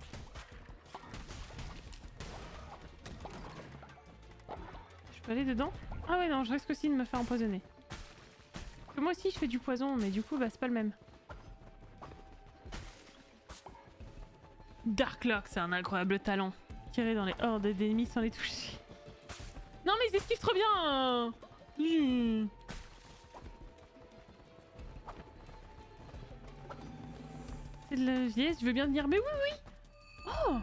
Je peux aller dedans? Ah ouais non, je risque aussi de me faire empoisonner. Parce que moi aussi je fais du poison, mais du coup bah c'est pas le même. Darklock, c'est un incroyable talent. Tirer dans les hordes d'ennemis sans les toucher. Non mais ils esquivent trop bien. mmh. C'est de la vieillesse, je veux bien dire, mais oui, oui. Oh.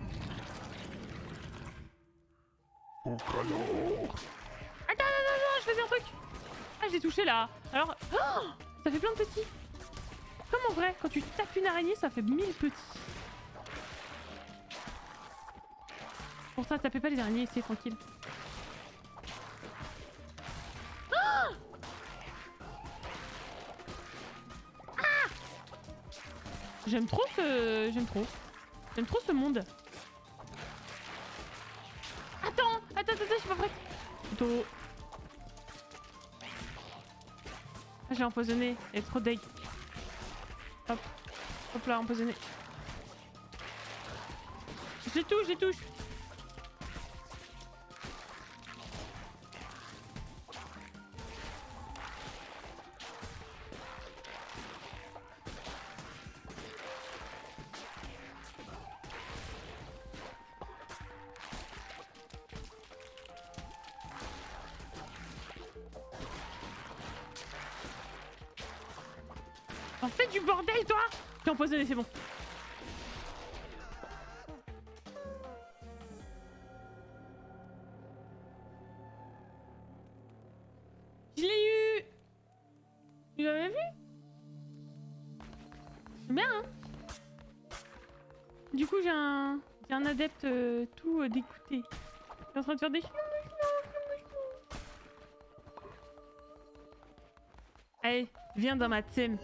Au calor. Attends, attends, attends, je faisais un truc. Ah, j'ai touché là. Alors, oh, ça fait plein de petits. Comme en vrai, quand tu tapes une araignée, ça fait mille petits. Pour ça, tapez pas les araignées, c'est tranquille. Oh ah J'aime trop ce... J'aime trop. J'aime trop ce monde. Attends, attends, attends, je suis pas prête. Plutôt... Ah, j'ai empoisonné, elle est trop deg. Hop, hop là, empoisonné. Je les touche, je les touche. En fait du bordel, toi! T'es empoisonné, c'est bon. Je l'ai eu! Tu l'avais vu? C'est bien, hein? Du coup, j'ai un... j'ai un adepte euh, tout euh, dégoûté. Il est en train de faire des... Allez, viens dans ma team.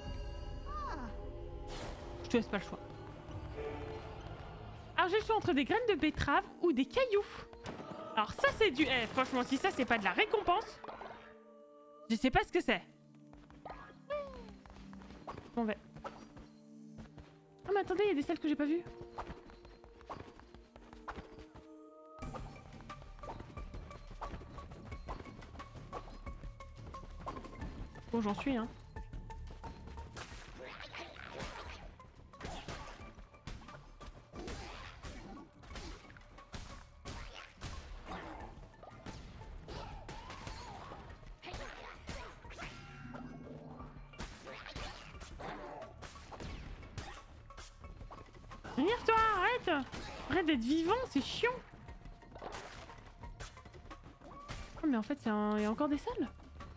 Je te laisse pas le choix. Alors j'ai le choix entre des graines de betterave ou des cailloux. Alors ça c'est du... Eh, franchement, si ça c'est pas de la récompense, je sais pas ce que c'est. Bon, va. Oh mais attendez, il y a des selles que j'ai pas vues. Bon, j'en suis, hein. Venir toi, arrête! Arrête d'être vivant, c'est chiant! Oh mais en fait, il un... y a encore des salles?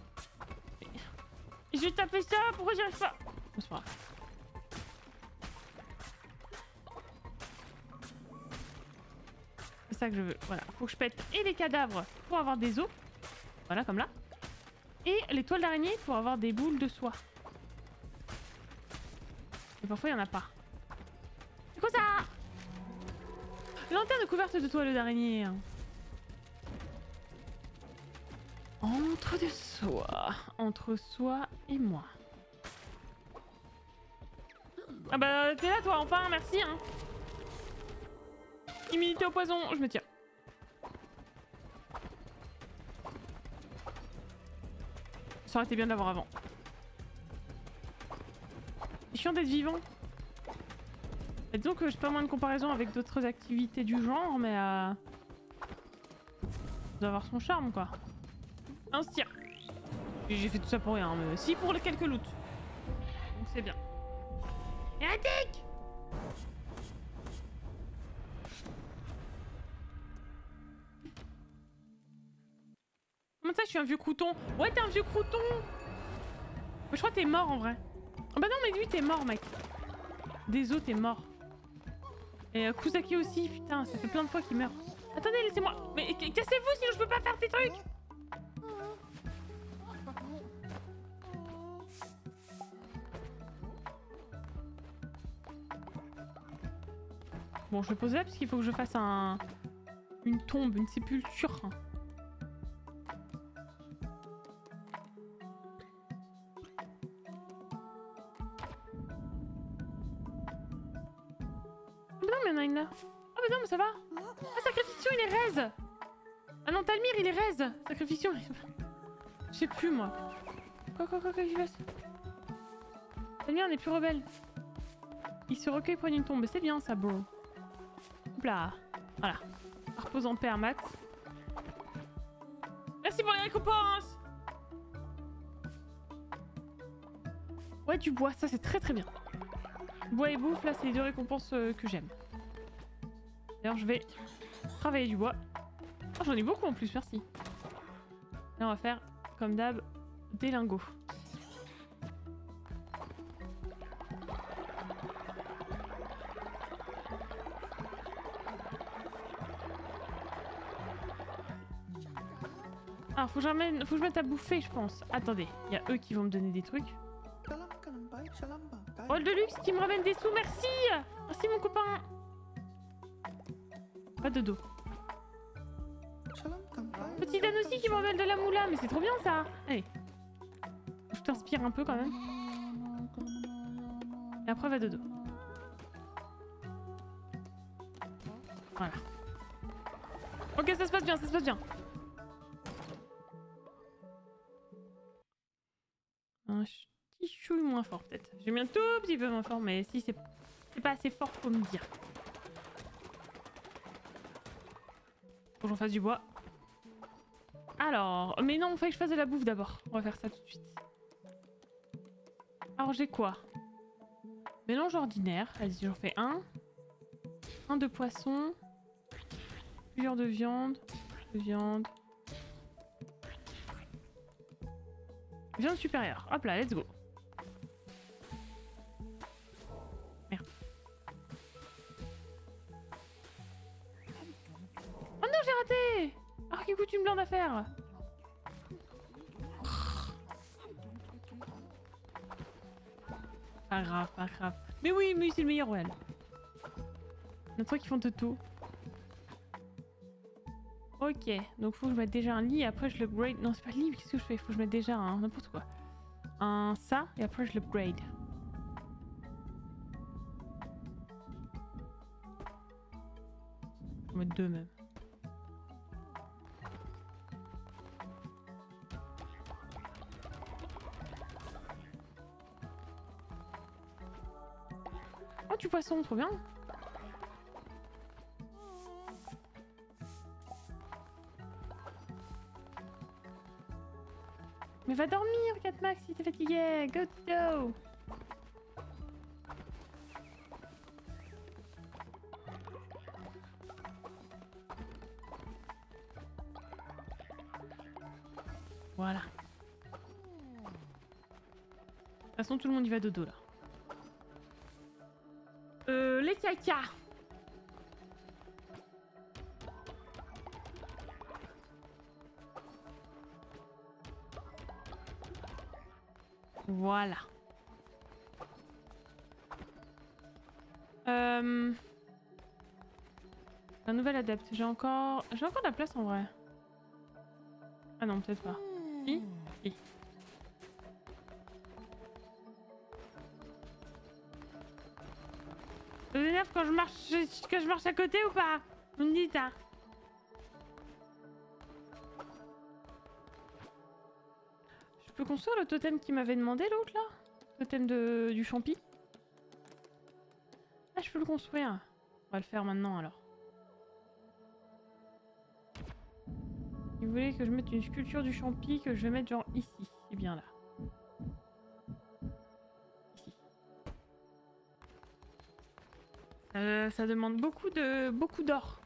Je vais taper ça, pourquoi j'y arrive pas? Oh, c'est pas grave. C'est ça que je veux, voilà. Faut que je pète et les cadavres pour avoir des os. Voilà, comme là. Et les toiles d'araignée pour avoir des boules de soie. Et parfois, il n'y en a pas. C'est quoi ça? Lanterne couverte de toiles d'araignée. Entre de soie. Entre soi et moi. Ah bah t'es là toi, enfin, merci hein. Immunité au poison, je me tire. Ça aurait été bien de l'avoir avant. C'est chiant d'être vivant. Et disons que j'ai pas moins de comparaison avec d'autres activités du genre, mais euh... ça doit avoir son charme quoi. On se tire. J'ai fait tout ça pour rien, mais si pour les quelques loots. Donc c'est bien. Et attaque! Comment ça je suis un vieux crouton? Ouais t'es un vieux crouton! Mais je crois que t'es mort en vrai. Oh bah non mais lui t'es mort mec. Désolé t'es mort. Et euh, Kusaki aussi, putain ça fait plein de fois qu'il meurt. Attendez laissez-moi. Mais cassez-vous sinon je peux pas faire ces trucs! Bon, je vais poser là parce qu'il faut que je fasse un... une tombe, une sépulture. Ah bah non, mais il y en a une là. Ah bah non, mais ça va. Ah, Sacrificio, il est raise. Ah non, Talmir, il est raise. Sacrificio, il... je sais plus, moi. Quoi, quoi, quoi, quoi, qu'est-ce qui se passe? Talmir n'est plus rebelle. Il se recueille pour une tombe. C'est bien, ça, bro. Hop là. Voilà. Repose en paix, Max. Merci pour les récompenses. Ouais, du bois, ça c'est très très bien. Bois et bouffe, là, c'est les deux récompenses euh, que j'aime. D'ailleurs, je vais travailler du bois. Oh, j'en ai beaucoup en plus, merci. Là, on va faire, comme d'hab, des lingots. Ah, faut que, j'emmène- faut que je mette à bouffer, je pense. Attendez, il y a eux qui vont me donner des trucs. Oh, le Deluxe qui me ramène des sous, merci. Merci, mon copain. Pas de dos. Petit Dan aussi qui m'envole de la moula, mais c'est trop bien ça. Allez. Je t'inspire un peu quand même. Et après va dodo. Voilà. Ok, ça se passe bien, ça se passe bien. Un petit chouille moins fort peut-être. J'ai mis un tout petit peu moins fort, mais si c'est pas assez fort, faut me dire. Faut que j'en fasse du bois. Alors, mais non, il faut que je fasse de la bouffe d'abord. On va faire ça tout de suite. Alors j'ai quoi? Mélange ordinaire. Allez-y, j'en fais un. Un de poisson. Plusieurs de viande. De viande. Viande supérieure. Hop là, let's go. Merde. Oh non, j'ai raté! Ah, qui coûte une blinde à faire. Pas grave, pas grave. Mais oui, mais c'est le meilleur, ouais. Il y a trucs qui font de tout. Ok, donc faut que je mette déjà un lit et après je l'upgrade. Non, c'est pas le lit, mais qu'est-ce que je fais? Faut que je mette déjà un n'importe quoi. Un ça et après je l'upgrade. Je vais mettre deux même. Oh, du poisson, trop bien. Mais va dormir, quatre Max, si t'es fatigué. Go, go. Voilà. De toute façon, tout le monde y va dodo, là. Euh, les caca. Voilà. Euh... Un nouvel adepte. J'ai encore... J'ai encore de la place en vrai. Ah non, peut-être pas. Si ? Si. Ça vous énerve quand je marche, quand je marche à côté ou pas? Vous me dites, hein. Je peux construire le totem qui m'avait demandé l'autre là? Le totem de, du champi? Ah, je peux le construire. On va le faire maintenant alors. Il voulait que je mette une sculpture du champi que je vais mettre genre ici. C'est bien là. Ici. Euh, ça demande beaucoup de beaucoup d'or.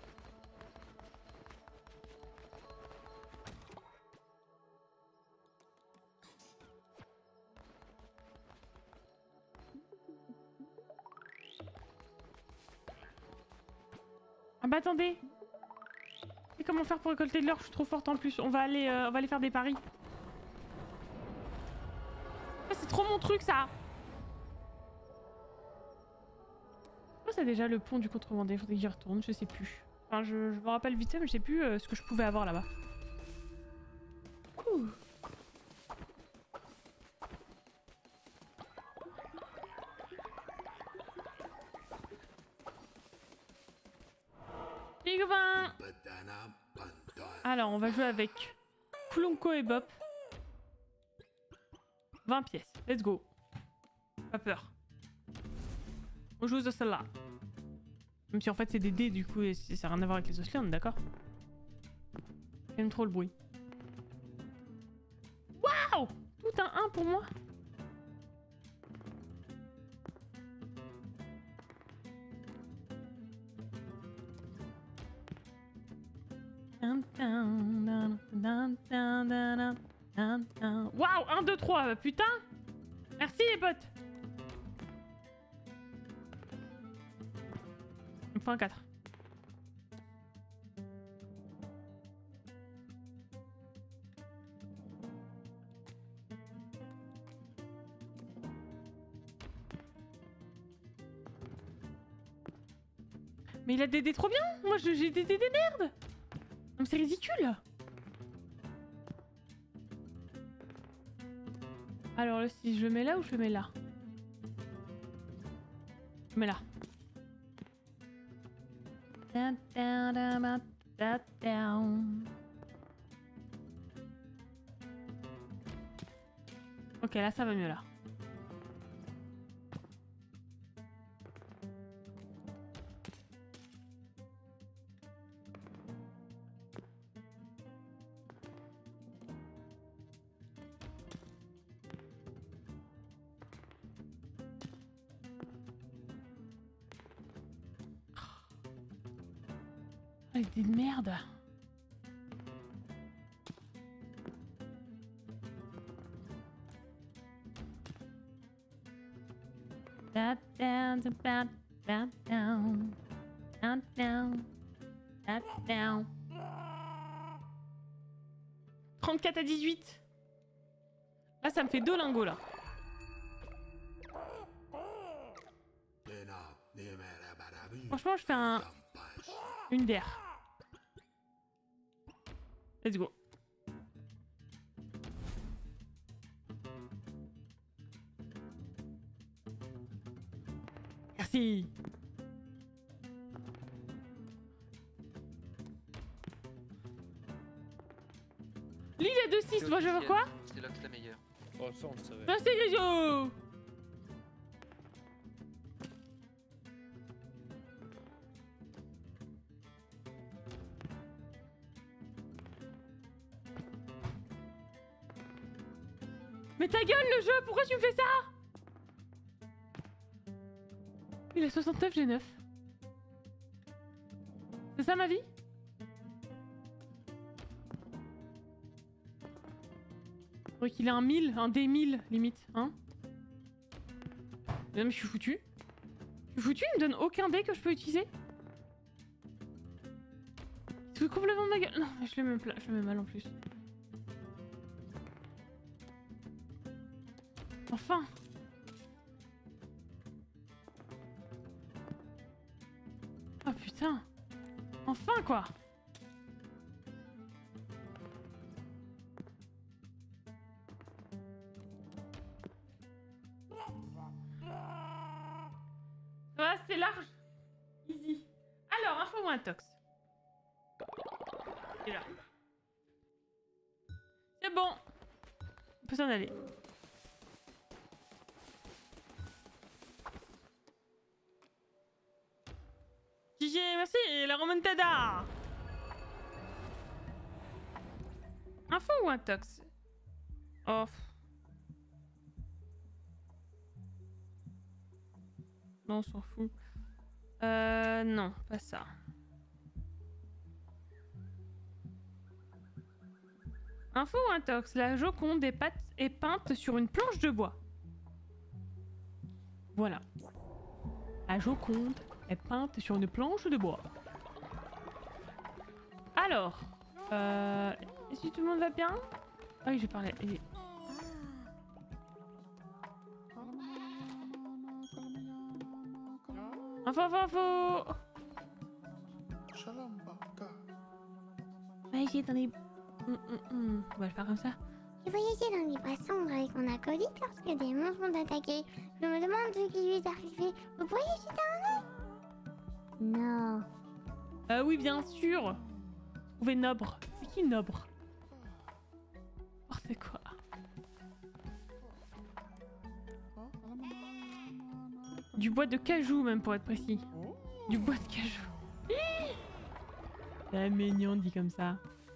Ah bah attendez. Et comment faire pour récolter de l'or? Je suis trop forte en plus. On va aller, euh, on va aller faire des paris. Ah, c'est trop mon truc ça. Oh, c'est déjà le pont du contrebandier. Faudrait que j'y retourne. Je sais plus. Enfin, je, je me rappelle vite fait, mais je sais plus euh, ce que je pouvais avoir là-bas. Ouh. Les copains. Alors, on va jouer avec Klonko et Bop. vingt pièces. Let's go. Pas peur. On joue aux celle-là. Même si en fait c'est des dés, du coup, et ça n'a rien à voir avec les osselets, on est d'accord? J'aime trop le bruit. Waouh! Tout un un pour moi. Waouh, un, deux, trois, putain. Merci les potes. Il me faut un quatre. Mais il a des dés trop bien. Moi j'ai des dés des merdes. Non, c'est ridicule. Alors là, si je le mets là ou je le mets là? Je le mets là. Ok, là ça va mieux là. Avec des merdes. That down, that down, down, down, down, that down. trente-quatre à dix-huit. Là, ça me fait deux lingots là. Franchement, je fais un... une D R. Let's go. Merci. Lui, il a deux six. Moi, je veux quoi? C'est l'ox la meilleure. Oh, ça, on le savait. Merci, Grigio. Mais ta gueule le jeu, pourquoi tu me fais ça? Il a soixante-neuf, j'ai neuf. C'est ça ma vie? Je qu'il a un mille, un D mille limite, hein? Mais je suis foutu. Je suis foutu, il me donne aucun dé que je peux utiliser. Il se fout complètement de ma gueule. Non, mais je le mets, pla... je le mets mal en plus. Enfin! Oh putain! Enfin quoi! Ça va, c'est large. Easy. Alors, info ou un tox? C'est là. C'est bon. On peut s'en aller. G G, merci, la remontada. Info ou un tox? Oh. Non, on s'en fout. Euh, non, pas ça. Info ou un tox? La Joconde est, pat- est peinte sur une planche de bois. Voilà. La Joconde est peinte sur une planche de bois. Alors, euh, si tout le monde va bien? Ah oui, je parlais. Info, info, info. Voyager dans les... Mm, mm, mm. On va le faire comme ça. J'ai voyagé dans les bois sombres avec mon acolyte lorsque des monstres m'ont attaqué. Je me demande ce qui lui est arrivé. Vous pourriez jeter un œil? Non. Euh, oui, bien sûr. Trouver Nobre. C'est qui Nobre? Oh, c'est quoi? Du bois de cajou, même pour être précis. Du bois de cajou. C'est mignon dit comme ça.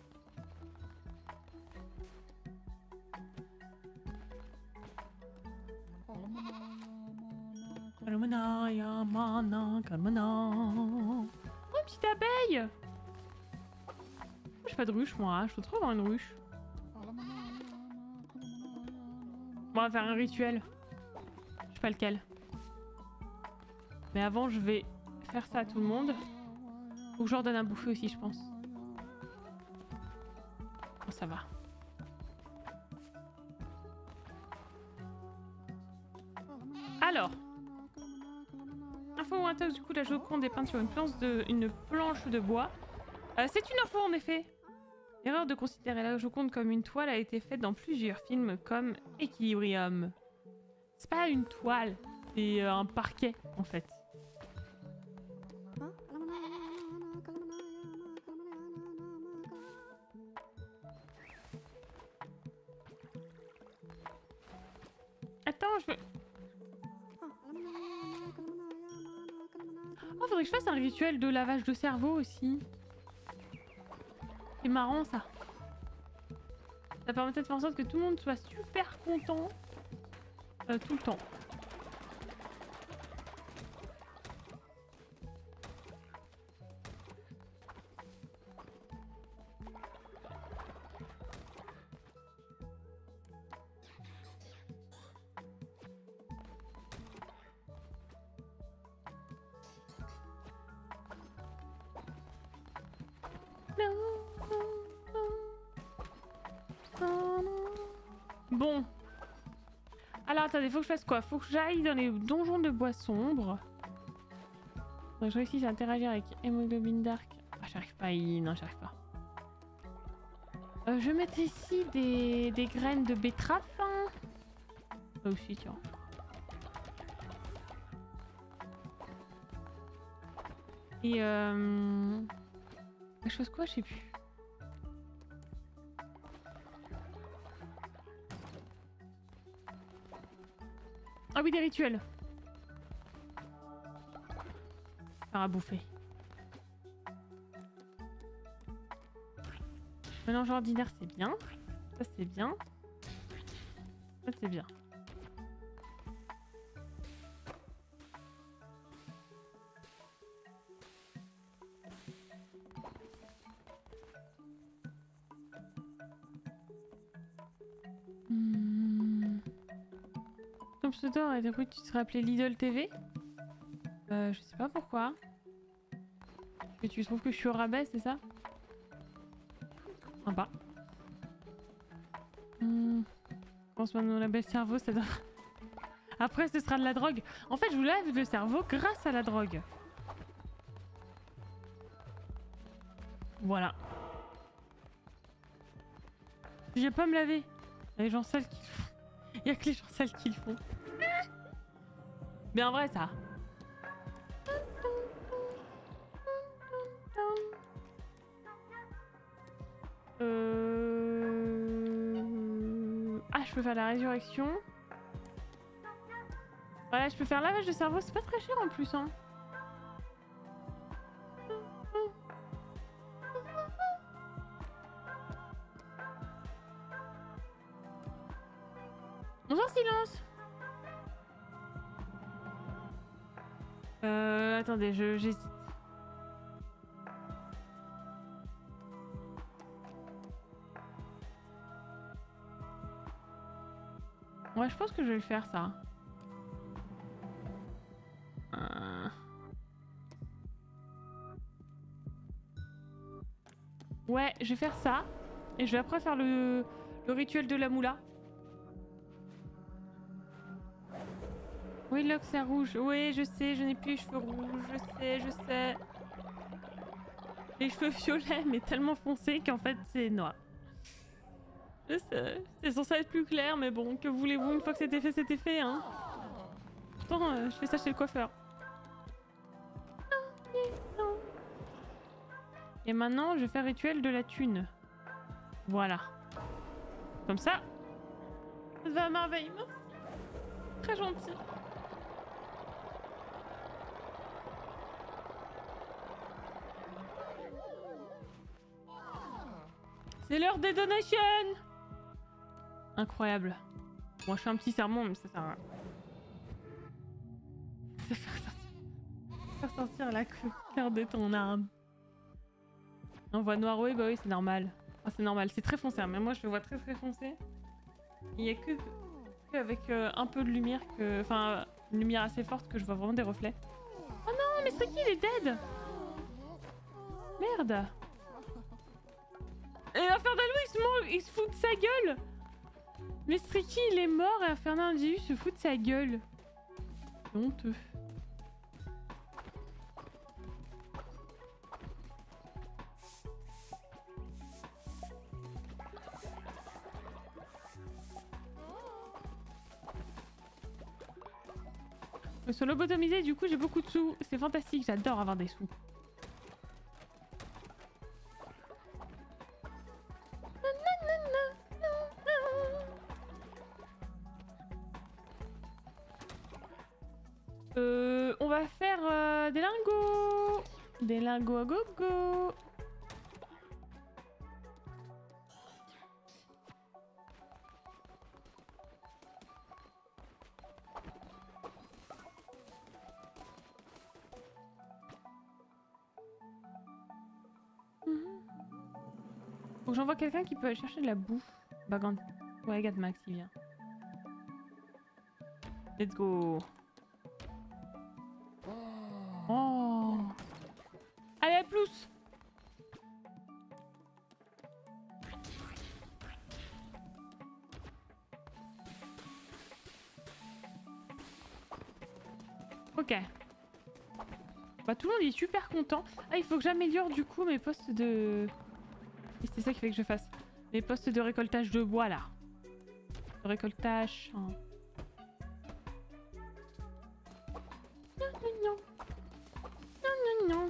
Kalmana, yamana, kalmana. Oh, une petite abeille. J'ai pas de ruche moi, hein. Je trouve trop avoir une ruche. Bon, on va faire un rituel. Je sais pas lequel. Mais avant, je vais faire ça à tout le monde. Faut que je leur donne à bouffer aussi, je pense. Bon, ça va. Alors. Info ou intox, du coup, la Joconde est peinte sur une planche de, une planche de bois. Euh, C'est une info, en effet. L'erreur de considérer la Joconde comme une toile a été faite dans plusieurs films comme Equilibrium. C'est pas une toile, c'est euh, un parquet, en fait. Attends, je veux... Oh, faudrait que je fasse un rituel de lavage de cerveau aussi. C'est marrant ça. Ça permettrait de faire en sorte que tout le monde soit super content euh, tout le temps. Bon. Alors attendez, faut que je fasse quoi? Faut que j'aille dans les donjons de bois sombre. Faut que je réussisse à interagir avec Hémoglobine Dark. Ah, j'arrive pas à y... Non, j'arrive pas. Euh, je vais mettre ici des, des graines de betterave. Hein. Là aussi, tiens. Et euh... je fasse quoi? Je sais plus. Ah oui, des rituels. Faire à bouffer. Mélange ordinaire, c'est bien. Ça, c'est bien. Ça, c'est bien. Hmm. Ton pseudo aurait été oui, tu serais appelé Lidl T V. Euh, je sais pas pourquoi. Et tu trouves que je suis au rabais, c'est ça? Sympa. Hmm. Je pense que mon label cerveau, ça doit... Après, ce sera de la drogue. En fait, je vous lave le cerveau grâce à la drogue. Voilà. Je vais pas me laver. Il y a les gens sales qui le font. Il y a que les gens sales qui le font. Bien vrai, ça. Euh... Ah, je peux faire la résurrection. Voilà, je peux faire lavage de cerveau. C'est pas très cher en plus, hein. Bonjour, silence. Euh... Attendez, je j'hésite. Ouais, je pense que je vais le faire, ça. Euh... Ouais, je vais faire ça. Et je vais après faire le, le rituel de la moula. Oui, Locke, c'est rouge. Oui, je sais, je n'ai plus les cheveux rouges. Je sais, je sais. Les cheveux violets, mais tellement foncés qu'en fait, c'est noir. Je sais, c'est censé être plus clair, mais bon, que voulez-vous, une fois que c'était fait, c'était fait, hein. Pourtant, euh, je fais ça chez le coiffeur. Et maintenant, je fais rituel de la thune. Voilà. Comme ça. Ça va à merveille, merci. Très gentil. C'est l'heure des donations. Incroyable. Moi, je fais un petit sermon, mais ça sert à rien. C'est faire sortir, faire sortir la couleur de ton âme. On voit noir, oui, bah oui, c'est normal. Ah, c'est normal, c'est très foncé, hein. Mais moi je le vois très très foncé. Il y a que, que avec euh, un peu de lumière que. Enfin, une lumière assez forte que je vois vraiment des reflets. Oh non, mais Streaky il est dead! Merde! Et Infernal il se, mange, il se fout de sa gueule! Mais Streaky il est mort et Infernal se fout de sa gueule. C'est honteux. Je me suis lobotomisée, du coup j'ai beaucoup de sous. C'est fantastique, j'adore avoir des sous. Euh, on va faire euh, des lingots. Des lingots à gogo. Faut que j'envoie quelqu'un qui peut aller chercher de la bouffe. Bah, quand... Ouais, regarde Max, il vient. Let's go. Oh. Allez, à plus. Ok. Bah, tout le monde est super content. Ah, il faut que j'améliore du coup mes postes de... Et c'est ça qu'il fait que je fasse. Les postes de récoltage de bois là. De récoltage... Hein. Non, non, non. Non, non, non.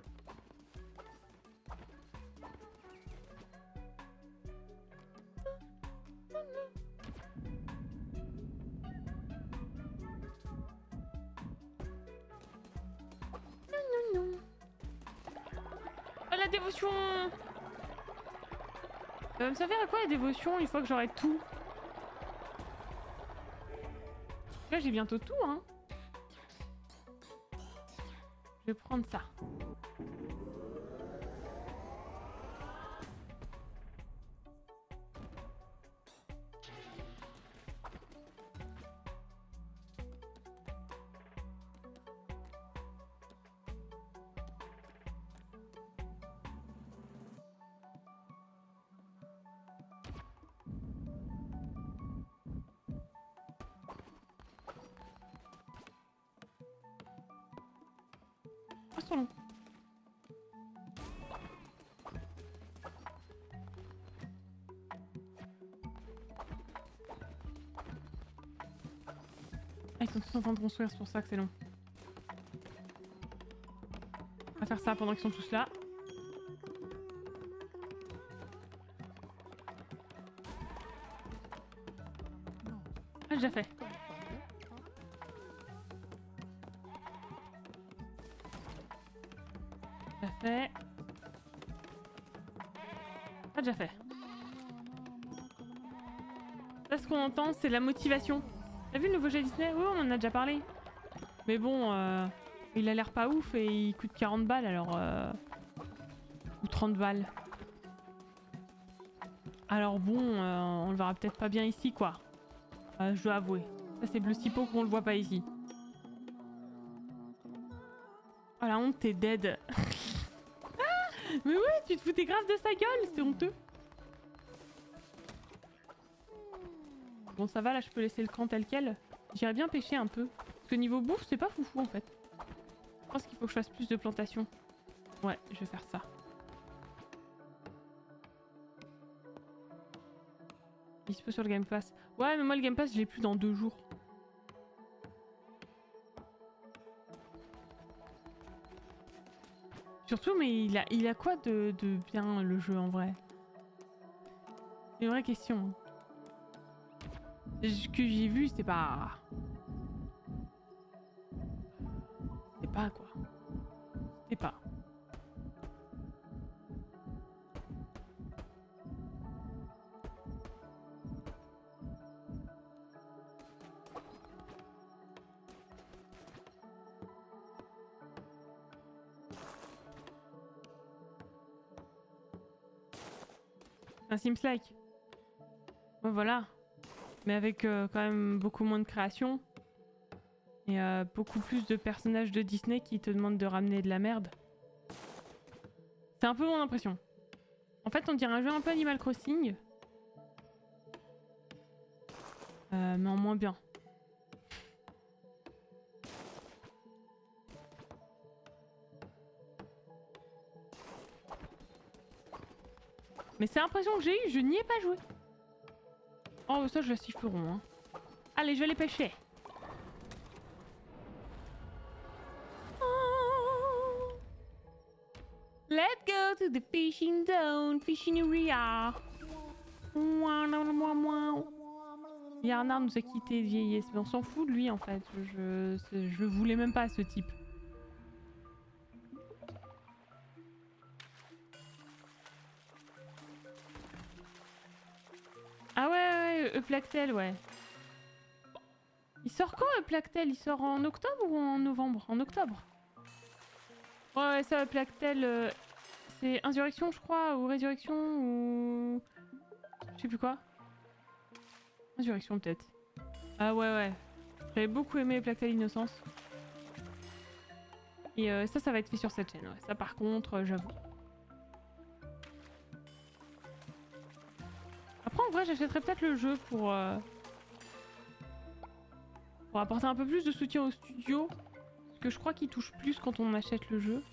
Non, non, non. Oh, la dévotion! Ça va me servir à quoi la dévotion une fois que j'aurai tout? Là j'ai bientôt tout hein. Je vais prendre ça. Passons. Ah, ils sont tous en train de construire, c'est pour ça que c'est long. On va faire ça pendant qu'ils sont tous là. Ah, déjà fait. Déjà fait. Pas déjà fait. Là, ce qu'on entend, c'est la motivation. T'as vu le nouveau jeu Disney? Oui, on en a déjà parlé. Mais bon, euh, il a l'air pas ouf et il coûte quarante balles alors... Euh... Ou trente balles. Alors bon, euh, on le verra peut-être pas bien ici, quoi. Euh, je dois avouer. Ça, c'est bleu si pot qu'on le voit pas ici. Oh la honte, t'es dead. Ah, mais ouais, tu te foutais grave de sa gueule, c'est honteux. Bon, ça va, là, je peux laisser le camp tel quel. J'irais bien pêcher un peu. Parce que niveau bouffe, c'est pas foufou, en fait. Je pense qu'il faut que je fasse plus de plantations. Ouais, je vais faire ça. Dispo sur le Game Pass. Ouais, mais moi, le Game Pass, je l'ai plus dans deux jours. Surtout, mais il a, il a quoi de, de bien, le jeu, en vrai? C'est une vraie question. Ce que j'ai vu, c'est pas... C'est pas, quoi. C'est pas... Un Sims-like. Ouais, voilà. Mais avec euh, quand même beaucoup moins de création. Et euh, beaucoup plus de personnages de Disney qui te demandent de ramener de la merde. C'est un peu mon impression. En fait, on dirait un jeu un peu Animal Crossing. Euh, mais en moins bien. Mais c'est l'impression que j'ai eue, je n'y ai pas joué. Oh, ça, je la sifflerai. Hein. Allez, je vais les pêcher. Oh. Let's go to the fishing zone, fishing area. Yarnard nous a quitté de vieillesse, mais on s'en fout de lui en fait. Je, je, je le voulais même pas, ce type. Ah ouais, ouais, ouais, Euplactel, ouais. Il sort quand Euplactel? Il sort en octobre ou en novembre? En octobre. Ouais, ouais, ça, Euplactel, euh, c'est Insurrection, je crois, ou Résurrection, ou... Je sais plus quoi. Insurrection, peut-être. Ah ouais, ouais. J'avais beaucoup aimé Euplactel Innocence. Et euh, ça, ça va être fait sur cette chaîne, ouais. Ça, par contre, euh, j'avoue. Après, en vrai, j'achèterais peut-être le jeu pour... Euh... pour apporter un peu plus de soutien au studio. Parce que je crois qu'il touche plus quand on achète le jeu.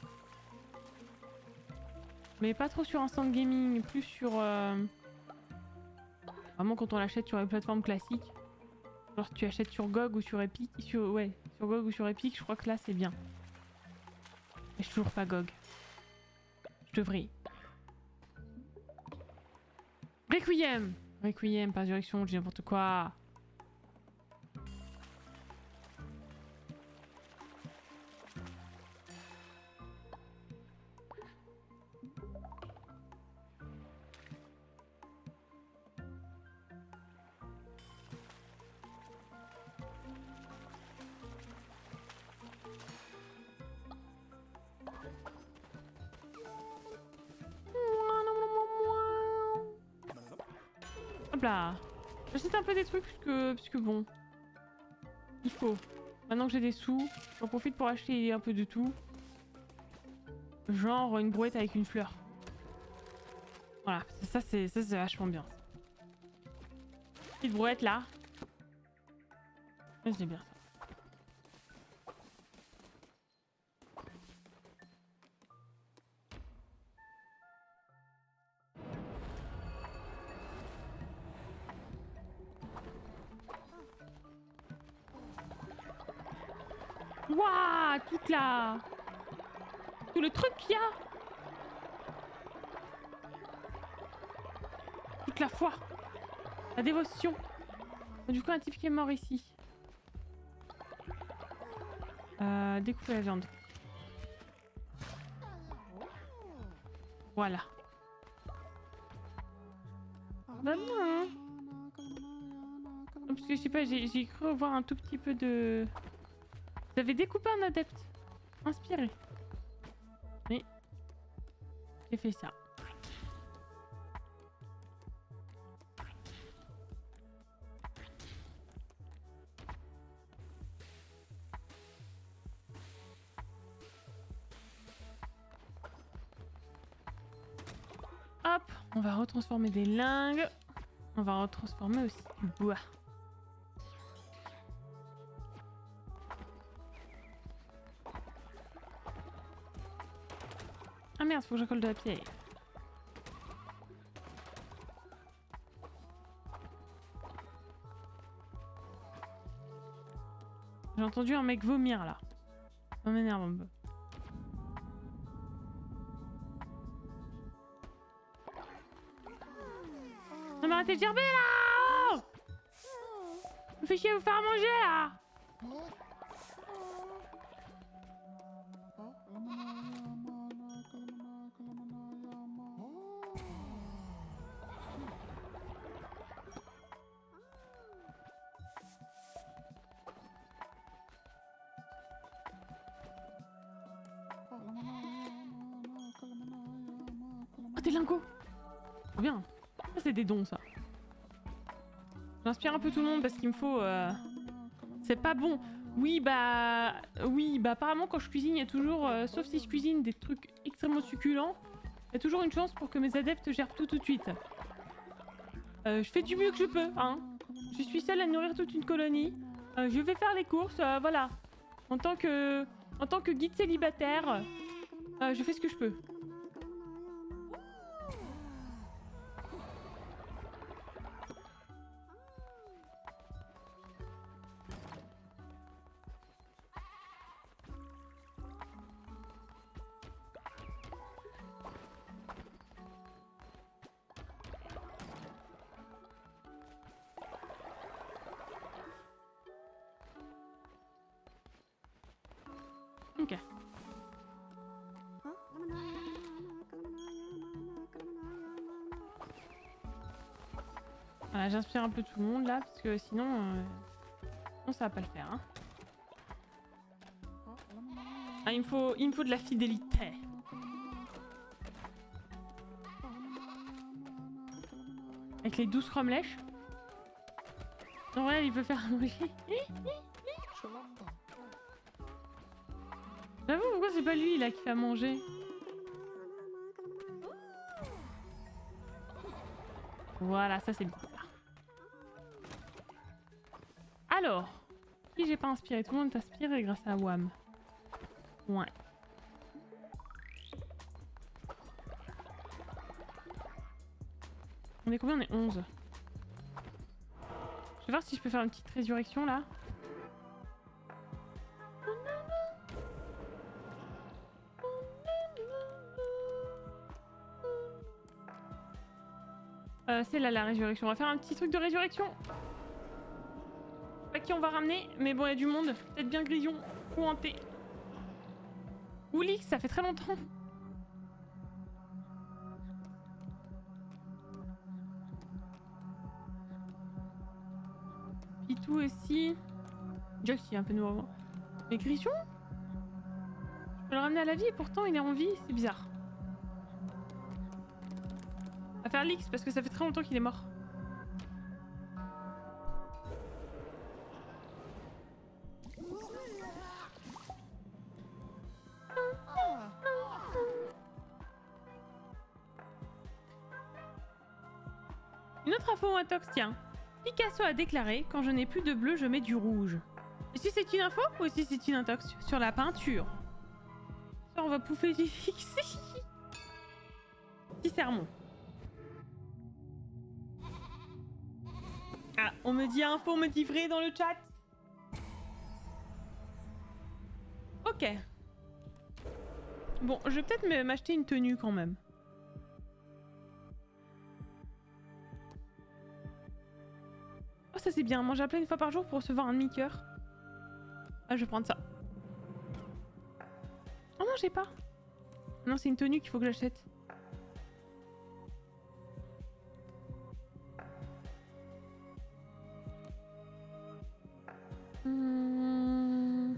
Mais pas trop sur Instant Gaming, plus sur... Euh... Vraiment quand on l'achète sur les plateformes classiques. Genre tu achètes sur G O G ou sur Epic. Sur... Ouais, sur G O G ou sur Epic, je crois que là c'est bien. Mais je suis toujours pas G O G. Je devrais. Requiem Requiem, pas direction, je dis n'importe quoi. Hop là. J'achète un peu des trucs puisque, puisque bon. Il faut. Maintenant que j'ai des sous, j'en profite pour acheter un peu de tout. Genre une brouette avec une fleur. Voilà, ça c'est ça c'est vachement bien. Petite brouette là. C'est bien ça. Waouh, toute la... Tout le truc qu'il y a. Toute la foi. La dévotion. Du coup, un type qui est mort ici. Euh, découper la viande. Voilà. Bah non, hein. Parce que je sais pas, j'ai cru voir un tout petit peu de... Vous avez découpé un adepte. Inspiré. Mais... J'ai fait ça. Hop, on va retransformer des lingues. On va retransformer aussi du bois. Ah merde, faut que je colle de la pierre. J'ai entendu un mec vomir là. Ça m'énerve un peu. Non mais arrêtez de gerber là! Oh, me fait chier vous faire manger là! Oh, des lingots! Trop bien! Ça, c'est des dons, ça. J'inspire un peu tout le monde parce qu'il me faut... Euh... C'est pas bon. Oui, bah... Oui, bah apparemment, quand je cuisine, il y a toujours... Euh, sauf si je cuisine des trucs extrêmement succulents, il y a toujours une chance pour que mes adeptes gèrent tout tout de suite. Euh, je fais du mieux que je peux, hein. Je suis seule à nourrir toute une colonie. Euh, je vais faire les courses, euh, voilà. En tant que... En tant que guide célibataire, euh, je fais ce que je peux. Ok. Voilà, j'inspire un peu tout le monde là, parce que sinon, euh... sinon ça va pas le faire. Hein. Ah, il me faut, il me faut de la fidélité. Avec les douze cromlèches. En vrai, il peut faire un manger. J'avoue, pourquoi c'est pas lui là qui fait à manger? Voilà, ça c'est bien ça. Alors, si j'ai pas inspiré, tout le monde t'inspire grâce à W A M. Ouais. On est combien? On est onze. Je vais voir si je peux faire une petite résurrection là. Euh, c'est là la résurrection. On va faire un petit truc de résurrection. Je sais pas qui on va ramener, mais bon, il y a du monde. Peut-être bien Grillon ou Hanté. Ou Lix, ça fait très longtemps. Pitou aussi. Jack, il est un peu nouveau. Mais Grillon, je peux le ramener à la vie et pourtant il est en vie, c'est bizarre. On va faire Lix parce que ça fait très longtemps qu'il est mort. Une autre info intox, tiens. Picasso a déclaré: quand je n'ai plus de bleu, je mets du rouge. Est-ce que c'est une info ou est-ce que c'est une intox sur la peinture? Ça, on va pouffer du fixe. Petit sermon. Ah, on me dit info, on me dit vrai dans le chat. Ok. Bon, je vais peut-être m'acheter une tenue quand même. Oh, ça c'est bien, manger à plein une fois par jour pour recevoir un demi-cœur. Ah, je vais prendre ça. Oh non, j'ai pas. Non, c'est une tenue qu'il faut que j'achète. Mmh.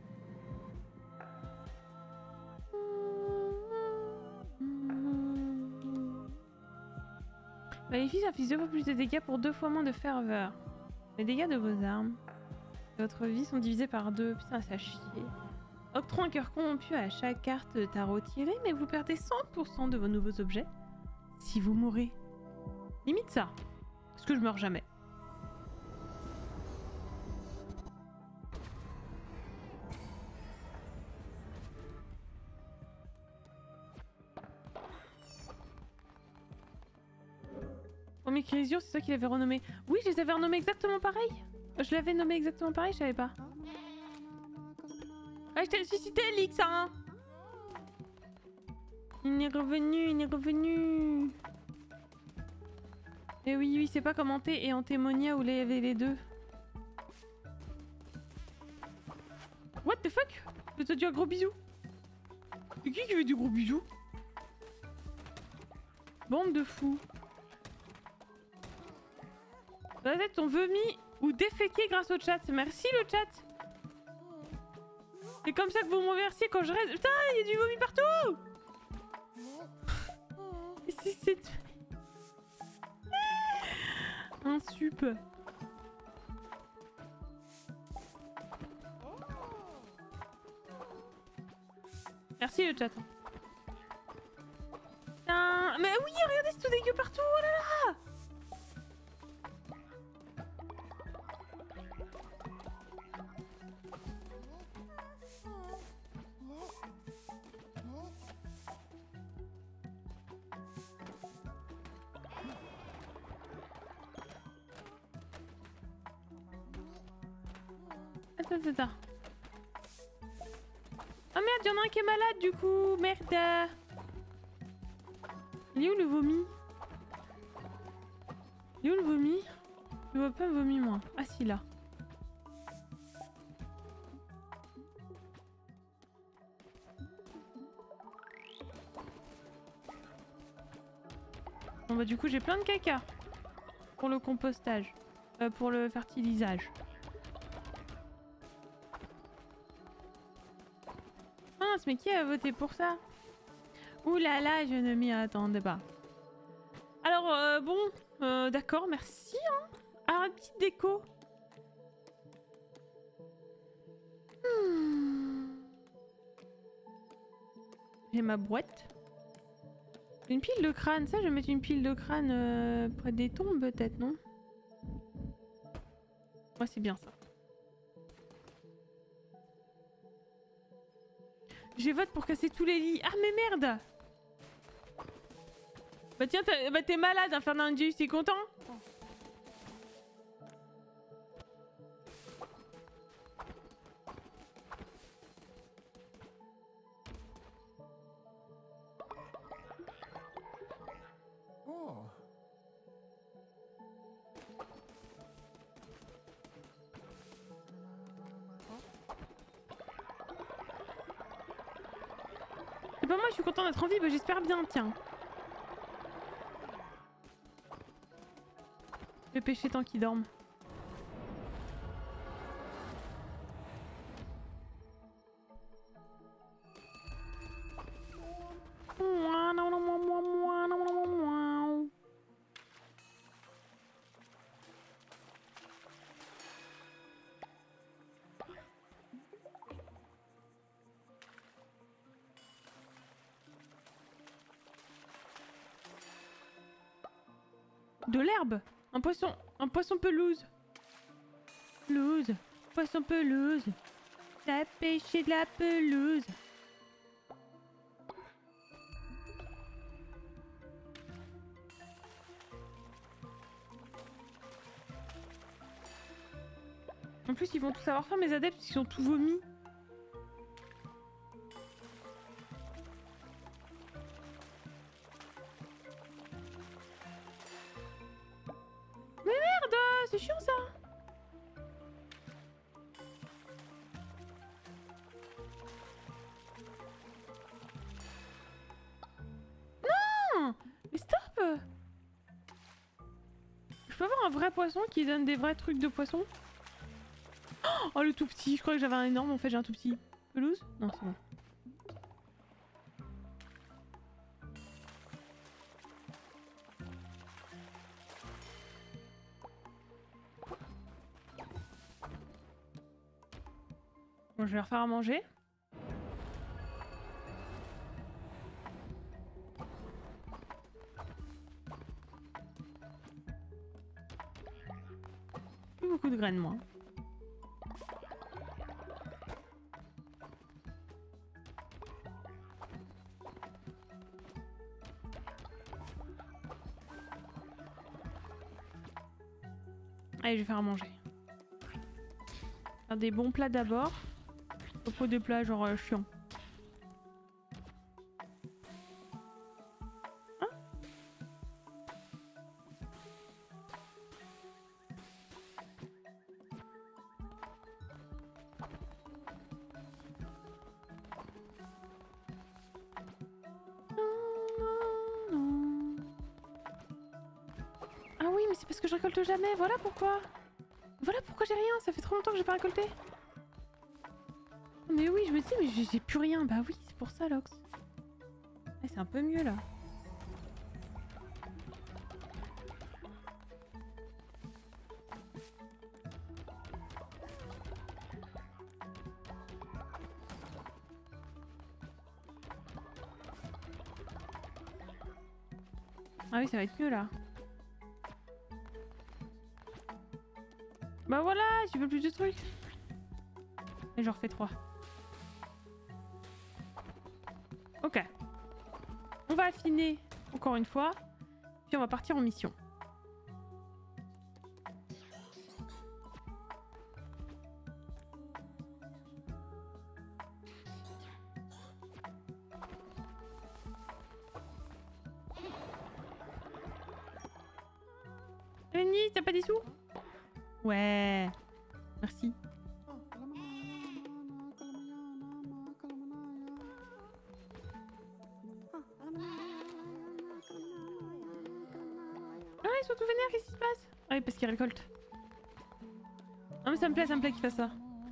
Maléfice inflige deux fois plus de dégâts pour deux fois moins de ferveur. Les dégâts de vos armes et votre vie sont divisés par deux. Putain, ça chie. Octroie un cœur corrompu à chaque carte de tarot tirée, mais vous perdez cent pour cent de vos nouveaux objets si vous mourrez. Limite ça. Parce que je meurs jamais. Premier Crisio, c'est toi qui l'avais renommé. Oui, je les avais renommés exactement pareil. Je l'avais nommé exactement pareil, je savais pas. Ah, je t'ai suscité, Lix, hein. Il est revenu, il est revenu. Et oui, oui, c'est pas comme Hanté et Antémonia où il y avait les deux. What the fuck? Je te dis un gros bisou. C'est qui qui veut du gros bisou? Bande de fous. Peut-être on vomi ou déféqué grâce au chat. Merci le chat. C'est comme ça que vous me remerciez quand je reste. Putain, il y a du vomi partout. C'est... Un sup. Merci le chat. Putain, mais oui, regardez, c'est tout dégueu partout, oh là là. Attends, attends, attends. Oh merde, y'en a un qui est malade du coup, merde. Il est où le vomi? Il est où le vomi? Je vois pas un vomi moi. Ah si, là. Bon bah du coup j'ai plein de caca. Pour le compostage. Euh, pour le fertilisage. Mince, mais qui a voté pour ça? Ouh là là, je ne m'y attendais pas. Alors, euh, bon, euh, d'accord, merci. Hein. Alors, une petite déco. Hmm. J'ai ma boîte. Une pile de crâne, ça, je vais mettre une pile de crâne euh, près des tombes, peut-être, non? Ouais, c'est bien ça. Je vote pour casser tous les lits. Ah, mais merde! Bah tiens, t'es bah, malade, hein, Fernandus, t'es content? Oh. C'est pas moi, je suis content d'être en vie, bah j'espère bien, tiens. Je vais pêcher tant qu'ils dorment. De l'herbe. Un poisson, un poisson pelouse. Pelouse, poisson pelouse. T'as pêché de la pelouse. En plus, ils vont tous avoir faim, mes adeptes, ils sont tous vomis. Mais merde, c'est chiant ça. Non, mais stop. Je peux avoir un vrai poisson qui donne des vrais trucs de poisson? Oh, le tout petit, je crois que j'avais un énorme, en fait j'ai un tout petit. Pelouse? Non, c'est bon. Bon, je vais leur faire à manger. Plus beaucoup de graines, moi. Allez, je vais faire à manger. Faire des bons plats d'abord. Au pot de plats genre euh, chiant. Hein? Ah oui, mais c'est parce que je récolte jamais, voilà pourquoi. Voilà pourquoi j'ai rien, ça fait trop longtemps que j'ai pas récolté. Mais oui, je me dis, mais j'ai plus rien. Bah oui, c'est pour ça, Lox. Ah, c'est un peu mieux, là. Ah oui, ça va être mieux là. Bah voilà, tu veux plus de trucs. Et j'en refais trois. Ok. On va affiner encore une fois. Puis on va partir en mission. Lenny, t'as pas des sous? Ouais. Merci. Ah, ils sont tout vénères, qu'est-ce qui se passe? Ah oui, parce qu'ils récoltent. Non mais ça me plaît, ça me plaît qu'ils fassent ça.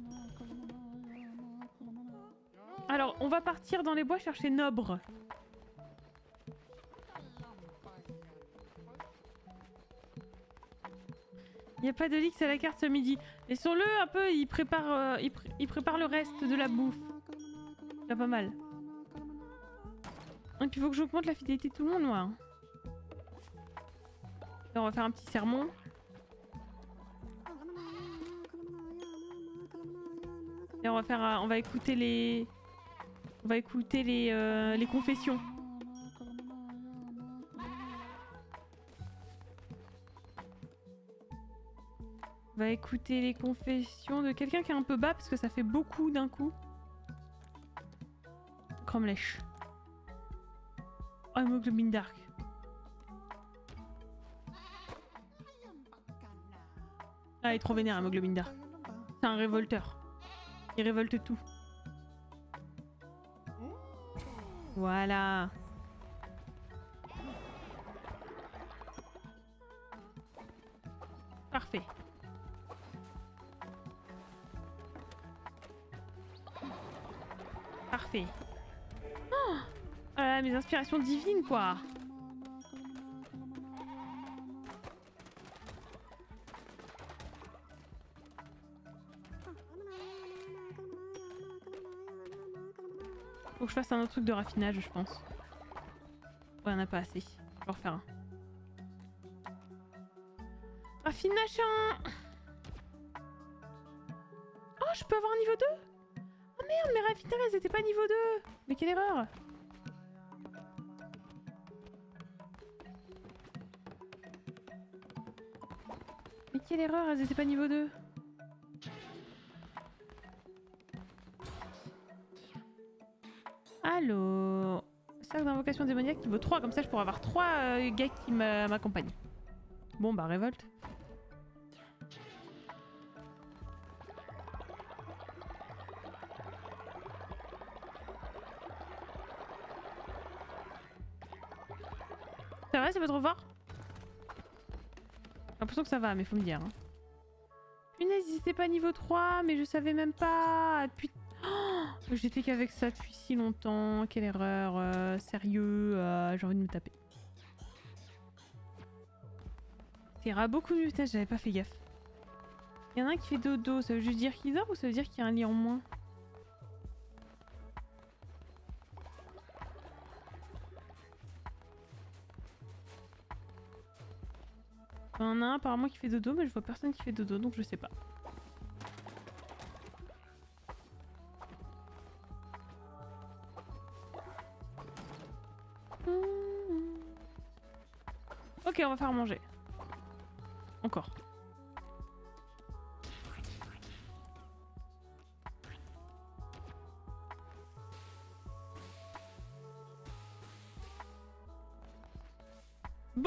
Alors, on va partir dans les bois chercher Nobre. Il n'y a pas de Lix à la carte ce midi. Laissons-le un peu, il prépare, euh, il, pr il prépare le reste de la bouffe. C'est pas mal. Et puis il faut que j'augmente la fidélité de tout le monde, moi. Là, on va faire un petit sermon. Et on va faire, un, on va écouter les, on va écouter les, euh, les confessions. On va écouter les confessions de quelqu'un qui est un peu bas parce que ça fait beaucoup d'un coup. Cromlech. Oh, hémoglobine dark. Ah, il est trop vénère, hémoglobine dark. C'est un révolteur. Il révolte tout. Voilà. Parfait. Parfait. Oh, ah, mes inspirations divines, quoi. Faut que je fasse un autre truc de raffinage, je pense. Ouais, on n'a pas assez. Je vais en refaire un. Raffinage un... Oh, je peux avoir un niveau deux? Oh merde, mes raffineries, elles étaient pas niveau deux. Mais quelle erreur. Mais quelle erreur, elles étaient pas niveau deux. Alors... Cercle d'invocation démoniaque niveau trois, comme ça je pourrais avoir trois euh, gars qui m'accompagnent. Bon bah révolte. Ça va, ça peut trop fort? J'ai l'impression que ça va, mais faut me dire. Hein. Punaise, ils étaient pas niveau trois, mais je savais même pas. Depuis... Oh, j'étais qu'avec ça depuis si longtemps. Quelle erreur. Euh, sérieux, euh, j'ai envie de me taper. Ça ira beaucoup mieux. Putain, j'avais pas fait gaffe. Il y en a un qui fait dodo. Ça veut juste dire qu'il dort ou ça veut dire qu'il y a un lit en moins? Il y en a un apparemment qui fait dodo, mais je vois personne qui fait dodo, donc je sais pas. Ok, on va faire manger. Encore. Bon!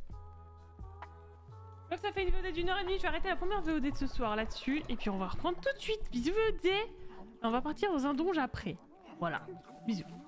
Donc ça fait une V O D d'une heure et demie, je vais arrêter la première V O D de ce soir là-dessus, et puis on va reprendre tout de suite. Bisous V O D! On va partir dans un donjon après. Voilà, bisous.